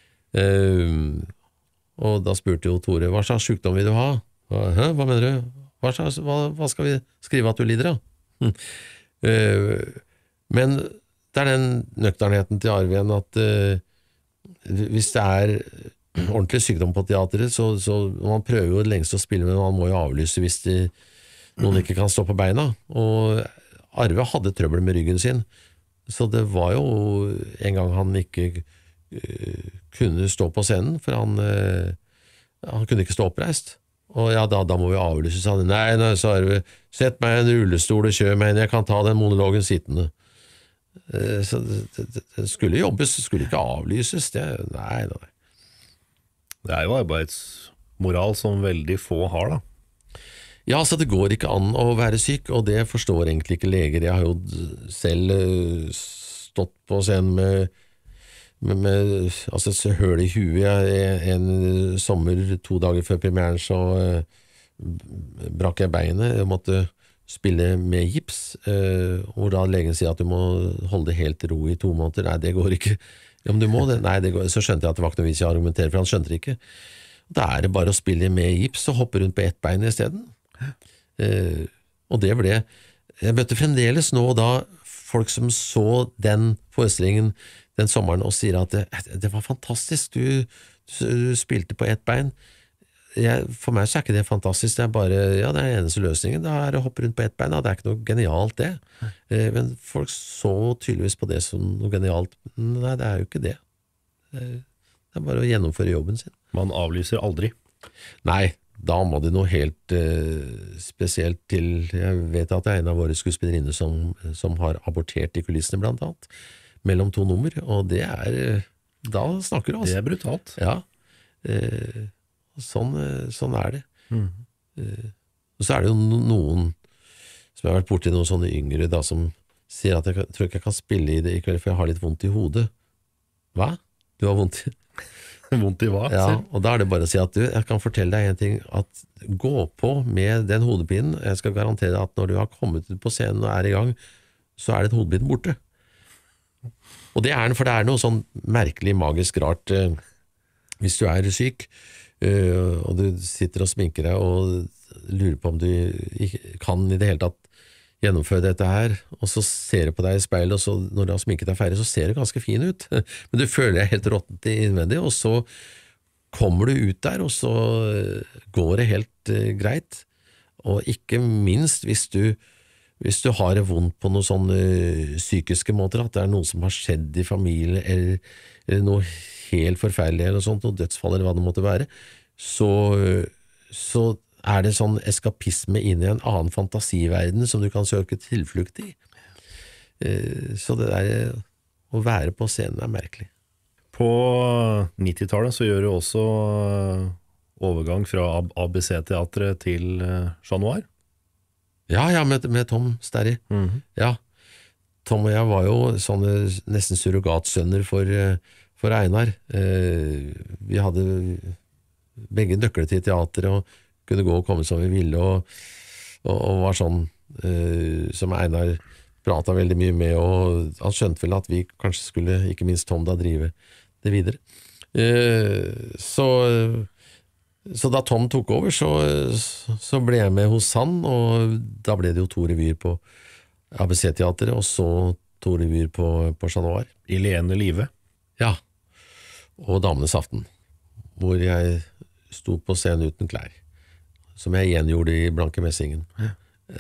C: Uh, og da spurte jo Tore, hva slags sykdom vil du ha? Hæ, hva mener du? Hva, slags, hva, hva skal vi skrive at du lider av? Hm. Uh, men det er den nøkternheten til Arven at uh, hvis det er ordentlig sykdom på teateret, så, så man prøver jo lengst å spille, men man må jo avlyse hvis de, noen ikke kan stå på beina. Og Arve hadde trøbbel med ryggen sin, så det var jo en gang han ikke uh, kunne stå på scenen, for han, uh, han kunne ikke stå oppreist. Og ja, da, da må vi avlyse, sa han. Nei, nei, sa Arve, sett meg i en rullestol og kjør meg inn, jeg kan ta den monologen sittende. Uh, så det, det, det skulle jobbes, det skulle ikke avlyses, det, nei, nei.
A: Det er jo arbeidsmoral som veldig få har da.
C: Ja, så det går ikke an å være syk, og det forstår egentlig ikke leger. Jeg har jo selv uh, stått på scenen med, med, med altså, høl i huet. Jeg, en sommer, to dager før premieren, så uh, brakk jeg beinet. Jeg måtte spille med gips, uh, hvor da legen sier at du må holde det helt ro i to måneder. Nei, det går ikke. Ja, men du må det. Nei, det går. Så skjønte jeg at det var ikke noe vis jeg argumenterer, for han skjønte det ikke. Da er det bare å spille med gips og hoppe rundt på ett bein i stedet. Uh, og det ble jeg møtte fremdeles nå og da folk som så den forestillingen den sommeren og sier at det, det var fantastisk, du, du spilte på ett bein. Jeg, for meg så er ikke det fantastisk, det er bare ja, det er eneste løsningen, da er det å hoppe rundt på ett bein, ja, det er ikke noe genialt det. Uh, men folk så tydeligvis på det som noe genialt. Nei, det er jo ikke det. Det er bare å gjennomføre jobben sin.
A: Man avlyser aldri.
C: Nei, da må det noe helt uh, spesielt til. Jeg vet at det er en av våre skuespillerinner som, som har abortert i kulissene blant annet, mellom to nummer, og det er, da snakker du altså.
A: Det er brutalt.
C: Ja, uh, sånn, uh, sånn er det. Mm. Uh, og så er det jo noen, som jeg har vært borti noen sånne yngre da, som sier at jeg tror ikke jeg kan spille i det i kveld, for jeg har litt vondt i hodet. Hva? Du har vondt i
A: Vondt i hva?
C: Ja, og da er det bare å si at du, jeg kan fortelle deg en ting, at gå på med den hodepinen, jeg skal garantere at når du har kommet ut på scenen og er i gang, så er den hodepinen borte. Og det er, for det er noe sånn merkelig, magisk rart, eh, hvis du er syk, eh, og du sitter og sminker deg og lurer på om du ikke, kan i det hele tatt gjennomføre dette her, og så ser du på deg i speilet, og så når du har sminket deg ferdig, så ser du ganske fin ut, men du føler deg helt råttent innvendig, og så kommer du ut der, og så går det helt uh, greit, og ikke minst hvis du, hvis du har det vondt på noen sånne uh, psykiske måter, at det er noe som har skjedd i familien, eller, eller noe helt forferdelig, eller sånt, noe dødsfall, eller hva det måtte være, så, uh, så er det sånn eskapisme inn i en annen fantasiverden som du kan søke tilflukt i. Uh, så det der å være på scenen er merkelig.
A: På nittitallet så gjør du også overgang fra A B C-teatret til Chat Noir.
C: Ja, ja, med, med Tom Sterry.
A: Mhm.
C: Ja, Tom og jeg var jo sånne nesten surrogatsønner for, for Einar. Eh, vi hadde begge nøkler til teater og kunne gå og komme som vi ville, og, og, og var sånn eh, som Einar pratet veldig mye med, og han skjønte vel at vi kanskje skulle, ikke minst Tom, da drive det videre. Eh, så, så da Tom tok over, så, så ble jeg med hos han, og da ble det jo to revyer på A B C-teateret, og så to revyer på, på Chat Noir.
A: I Lene Live.
C: Ja, og Damenes aften, hvor jeg sto på scenen uten klær, som jeg igjen gjorde i Blanke Messingen. Ja.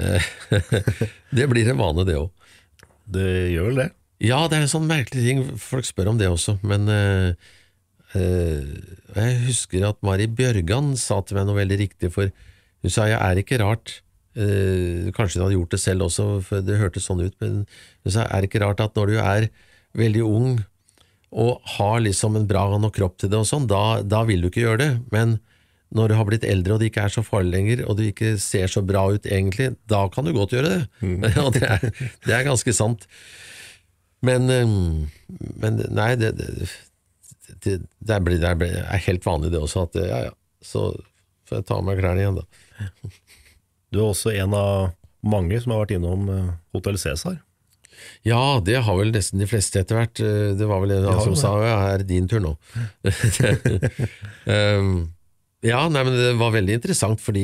C: Det blir en vane, det også.
A: Det gjør vel det?
C: Ja, det er en sånn merkelig ting, folk spør om det også, men uh, uh, jeg husker at Mari Bjørgan sa til meg noe veldig riktig, for hun sa, jeg er ikke rart, uh, kanskje hun hadde gjort det selv også, for det hørtes sånn ut, men hun sa, er ikke rart at når du er veldig ung, og har liksom en bra og kropp til det og sånn, da, da vil du ikke gjøre det, men når du har blitt eldre og det ikke er så farlig lenger, og du ikke ser så bra ut egentlig, da kan du godt gjøre det. Mm. Og det er, det er ganske sant. Men, men nei, det, det, det, det, blir, det er helt vanlig det også, at ja, ja, så får jeg ta med klærne igjen da.
A: Du er også en av mange som har vært innom Hotel Cæsar.
C: Ja, det har vel nesten de fleste etter hvert. Det var vel en ja, som sa, ja, er det din tur nå? um, Ja, nei, men det var veldig interessant, fordi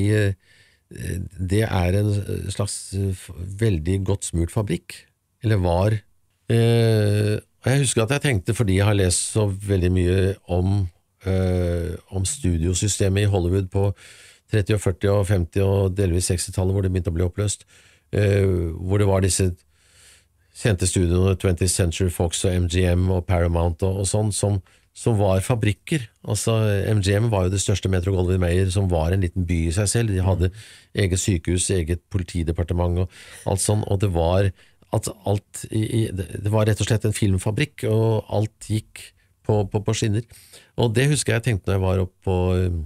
C: det er en slags veldig godt smurt fabrikk, eller var. Eh, jeg husker at jeg tenkte, fordi jeg har lest så veldig mye om, eh, om studiosystemet i Hollywood på tretti og førti og femti og delvis seksti-tallet, hvor det begynte å bli oppløst, eh, hvor det var disse kjente studioene, twentieth Century Fox og M G M og Paramount og, og sånn, som som var fabrikker. Altså, M G M var jo det største Metro-Goldwyn-Mayer, som var en liten by i seg selv. De hadde eget sykehus, eget politidepartement og alt sånn, og det var, at alt, i, det var rett og slett en filmfabrikk, og alt gikk på, på, på skinner. Og det husker jeg tenkte når jeg var oppe på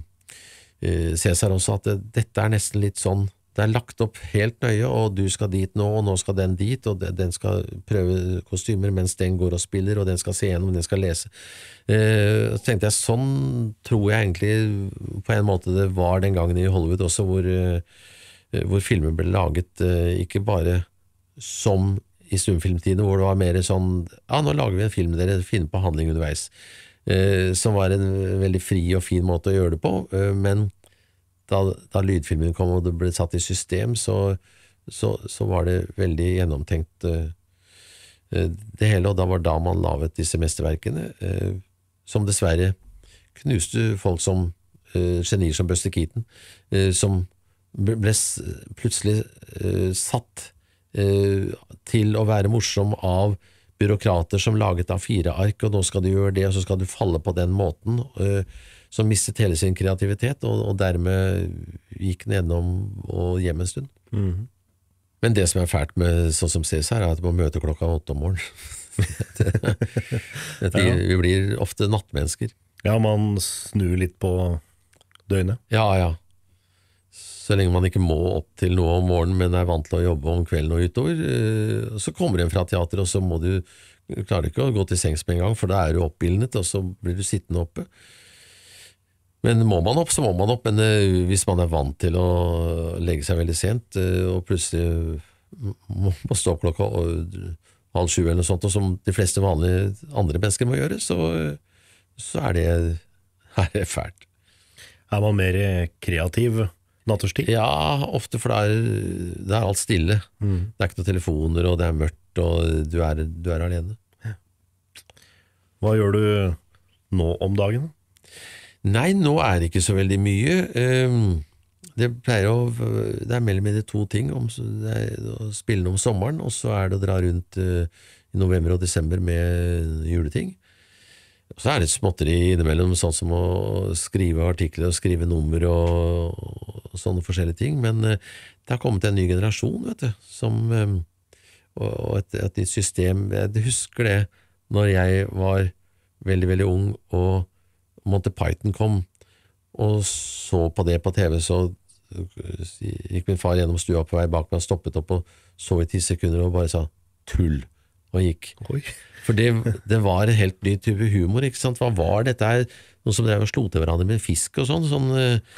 C: uh, Cæsar også, at det, dette er nesten litt sånn, det er lagt opp helt nøye, og du skal dit nå, og nå skal den dit, og den skal prøve kostymer mens den går og spiller, og den skal se gjennom, den skal lese. Eh, så tenkte jeg, sånn tror jeg egentlig på en måte det var den gangen i Hollywood også, hvor, eh, hvor filmer ble laget eh, ikke bare som i stumfilmtiden, hvor det var mer sånn, ja, nå lager vi en film, dere finner på handling underveis, eh, som var en veldig fri og fin måte å gjøre det på, eh, men Da, da lydfilmen kom og det ble satt i system, så, så, så var det veldig gjennomtenkt uh, det hele, og da var da man laget disse mesterverkene, uh, som dessverre knuste folk som uh, genier som Buster Keaton, uh, som ble plutselig uh, satt uh, til å være morsom av byråkrater som laget av fire ark, og nå skal du gjøre det, og så skal du falle på den måten, uh, som mistet hele sin kreativitet, og, og dermed gikk nedom og hjem en stund. Mm-hmm. Men det som er fælt med sånn som Cæsar, er at du må møte klokka åtte om morgenen. det, det, ja. Vi blir ofte nattmennesker.
A: Ja, man snur litt på døgnet.
C: Ja, ja. Så lenge man ikke må opp til noe om morgenen, men er vant til å jobbe om kvelden og utover, så kommer du inn fra teater, og så må du, klarer ikke å gå til sengs med en gang, for da er du oppildnet, og så blir du sittende oppe. Men må man opp, så må man opp, men uh, hvis man er vant til å legge seg veldig sent, uh, og plutselig må, må stå opp klokka og, halv sju eller noe sånt, og som de fleste vanlige andre mennesker må gjøre, så, så er, det, er det fælt.
A: Er man mer kreativ natterstid?
C: Ja, ofte, for det er, det er alt stille. Mm. Det er ikke noen telefoner, og det er mørkt, og du er, du er alene.
A: Ja. Hva gjør du nå om dagen?
C: Nei, nå er det ikke så veldig mye. Det pleier å, det er mellom de to ting, om, det er å spille om sommeren, og så er det å dra rundt i november og desember med juleting. Så er det småtteri innimellom, sånn som å skrive artikler og skrive nummer og, og sånne forskjellige ting, men det har kommet en ny generasjon, vet du, som, og et, et nytt system. Jeg husker det når jeg var veldig, veldig ung, og Monty Python kom, og så på det på TV, så gikk min far gjennom stua på vei bak meg, stoppet opp og så i ti sekunder og bare sa tull, og gikk.
A: Oi.
C: For det, det var en helt ny type humor, ikke sant? Hva var dette her? Noe som drev og slo til hverandre med fisk og sånn, sånn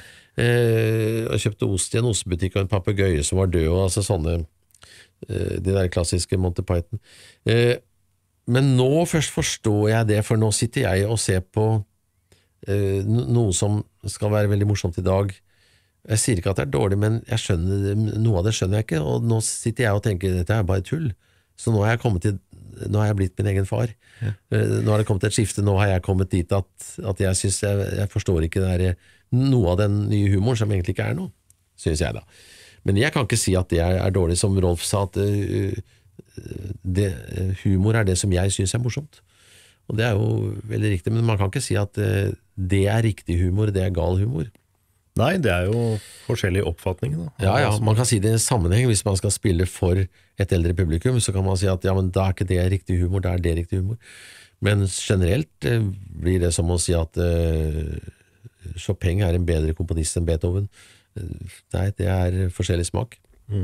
C: eh, og kjøpte ost i en ostebutikk og en papegøye som var død, og altså sånne, eh, de der klassiske Monty Python. Eh, men nå først forstår jeg det, for nå sitter jeg og ser på eh, noe som skal være veldig morsomt i dag. Jeg sier ikke at det er dårlig, men jeg skjønner, noe av det skjønner jeg ikke, og nå sitter jeg og tenker, dette er bare tull. Så nå har jeg kommet til, nå har jeg blitt min egen far. Ja. Nå har det kommet et skifte, nå har jeg kommet dit at, at jeg synes jeg, jeg forstår ikke det der, noe av den nye humoren som egentlig ikke er noe, synes jeg da. Men jeg kan ikke si at det er, er dårlig, som Rolf sa, at uh, det, humor er det som jeg synes er morsomt. Og det er jo veldig riktig, men man kan ikke si at uh, det er riktig humor, det er gal humor.
A: Nei, det er jo forskjellige oppfatninger da.
C: Ja, ja, man kan si det i en sammenheng. Hvis man skal spille for et eldre publikum, så kan man si at ja, men da er ikke det riktig humor, da er det riktig humor. Men generelt eh, blir det som å si at eh, Chopin er en bedre komponist enn Beethoven. Nei, det er forskjellig smak. Mm.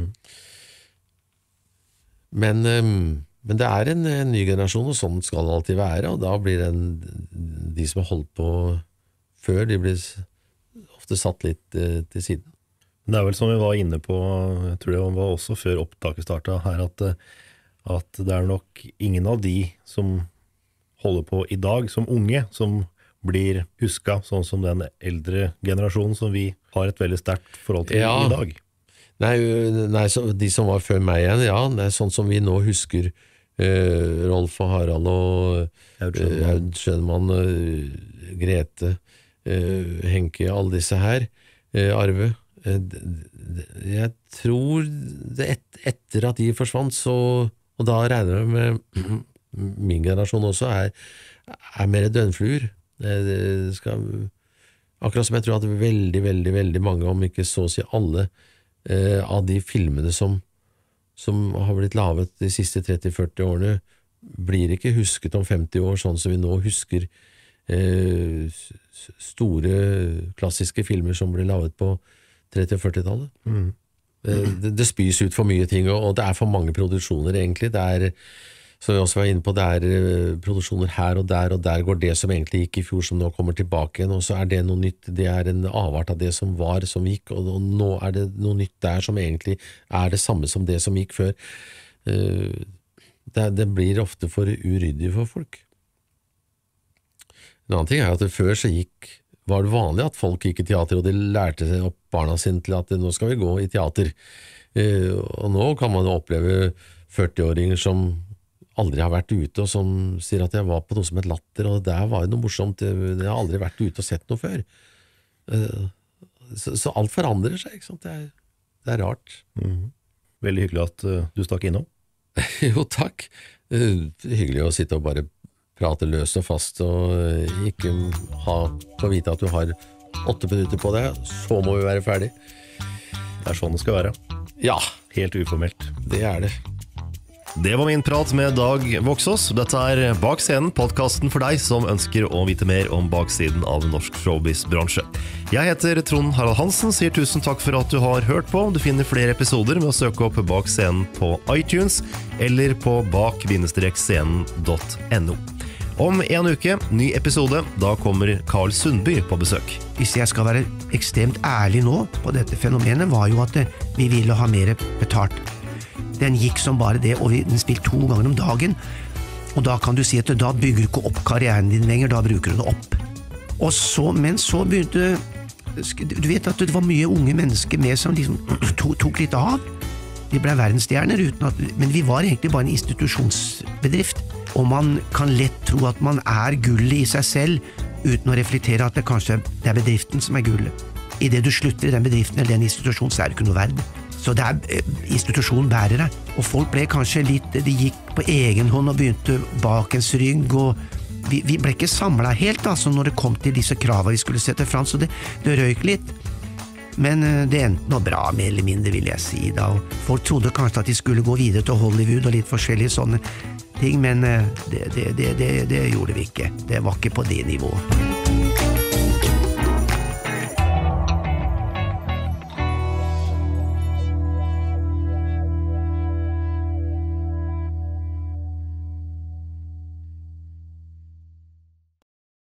C: Men, eh, men det er en, en ny generasjon, og sånn skal det alltid være, og da blir det en, de som har holdt på før, de blir ofte satt litt eh, til siden.
A: Det er vel som vi var inne på, jeg tror det var også før opptaket startet her, at, at det er nok ingen av de som holder på i dag, som unge, som blir husket sånn som den eldre generasjonen som vi har et veldig sterkt forhold til ja. I dag.
C: Nei, nei så de som var før meg igjen, ja, det er sånn som vi nå husker eh, Rolf og Harald og Aud Schønemann, eh, Grete, Uh, Henke, alle disse her, uh, Arve. Uh, jeg tror det et, etter at de forsvant, så, og da regner jeg med min generasjon også, er, er mer døgnfluer. Det skal, akkurat som jeg tror at veldig, veldig, veldig mange, om ikke så å si alle, uh, av de filmene som, som har blitt lavet de siste tretti til førti årene, blir ikke husket om femti år, sånn som vi nå husker Eh, store klassiske filmer som ble laget på tretti- og førti-tallet. Mm. Eh, det, det spys ut for mye ting, og, og det er for mange produksjoner egentlig. Det er, som vi også var inne på, det er uh, produksjoner her og der, og der går det som egentlig gikk i fjor, som nå kommer tilbake igjen, og så er det noe nytt. Det er en avart av det som var, som gikk, og, og nå er det noe nytt der som egentlig er det samme som det som gikk før. Uh, det, det blir ofte for uryddig for folk. En annen ting er at før så gikk, var det vanlig at folk gikk i teater, og de lærte opp barna sine til at nå skal vi gå i teater. Eh, og nå kan man oppleve førti-åringer som aldri har vært ute, og som sier at jeg var på noe som et latter, og der var det noe morsomt, jeg har aldri vært ute og sett noe før. Eh, så, så alt forandrer seg, ikke sant? Det er, det er rart.
A: Mm. Veldig hyggelig at uh, du stakk innom.
C: Jo, takk. Uh, hyggelig å sitte og bare prate løst og fast, og ikke ha få vite at du har åtte minutter på det, så må vi være ferdig.
A: Det er sånn det skal være.
C: Ja.
A: Helt uformelt.
C: Det er det.
A: Det var min prat med Dag Voksås. Dette er Bak scenen, podcasten for deg som ønsker å vite mer om baksiden av norsk showbiz-bransje. Jeg heter Trond Harald Hansen, sier tusen takk for at du har hørt på. Du finner flere episoder med å søke opp Bak scenen på iTunes eller på bak scenen punktum no. Om en uke, ny episode, da kommer Karl Sundby på besøk.
D: Hvis jeg skal være ekstremt ærlig nå på dette fenomenet, var jo at vi ville ha mer betalt. Den gikk som bare det, og den spilte to ganger om dagen, og da kan du si at da bygger du ikke opp karrieren din lenger, da bruker du den opp. Og så, men så begynte du vet at det var mye unge mennesker med som liksom tok, tok litt av. Vi ble verdensstjerner, uten at, men vi var egentlig bare en institusjonsbedrift. Og man kan lett tro at man er gullet i seg selv, uten å reflektere at det kanskje det er bedriften som er gullet. I det du slutter i den bedriften eller den institusjonen, så er det ikke noe verd. Så det er institusjonen bærer deg. Og folk ble kanskje litt, de gikk på egen hånd og begynte bak ens rygg, og vi, vi ble ikke samlet helt altså, når det kom til disse kravene vi skulle sette fram, så det, det røyk litt. Men det endte noe bra, mer eller mindre, vil jeg si da. Og folk trodde kanskje at de skulle gå videre til Hollywood og litt forskjellige sånne ting, men det, det, det, det, det gjorde vi ikke. Det var ikke på det nivået.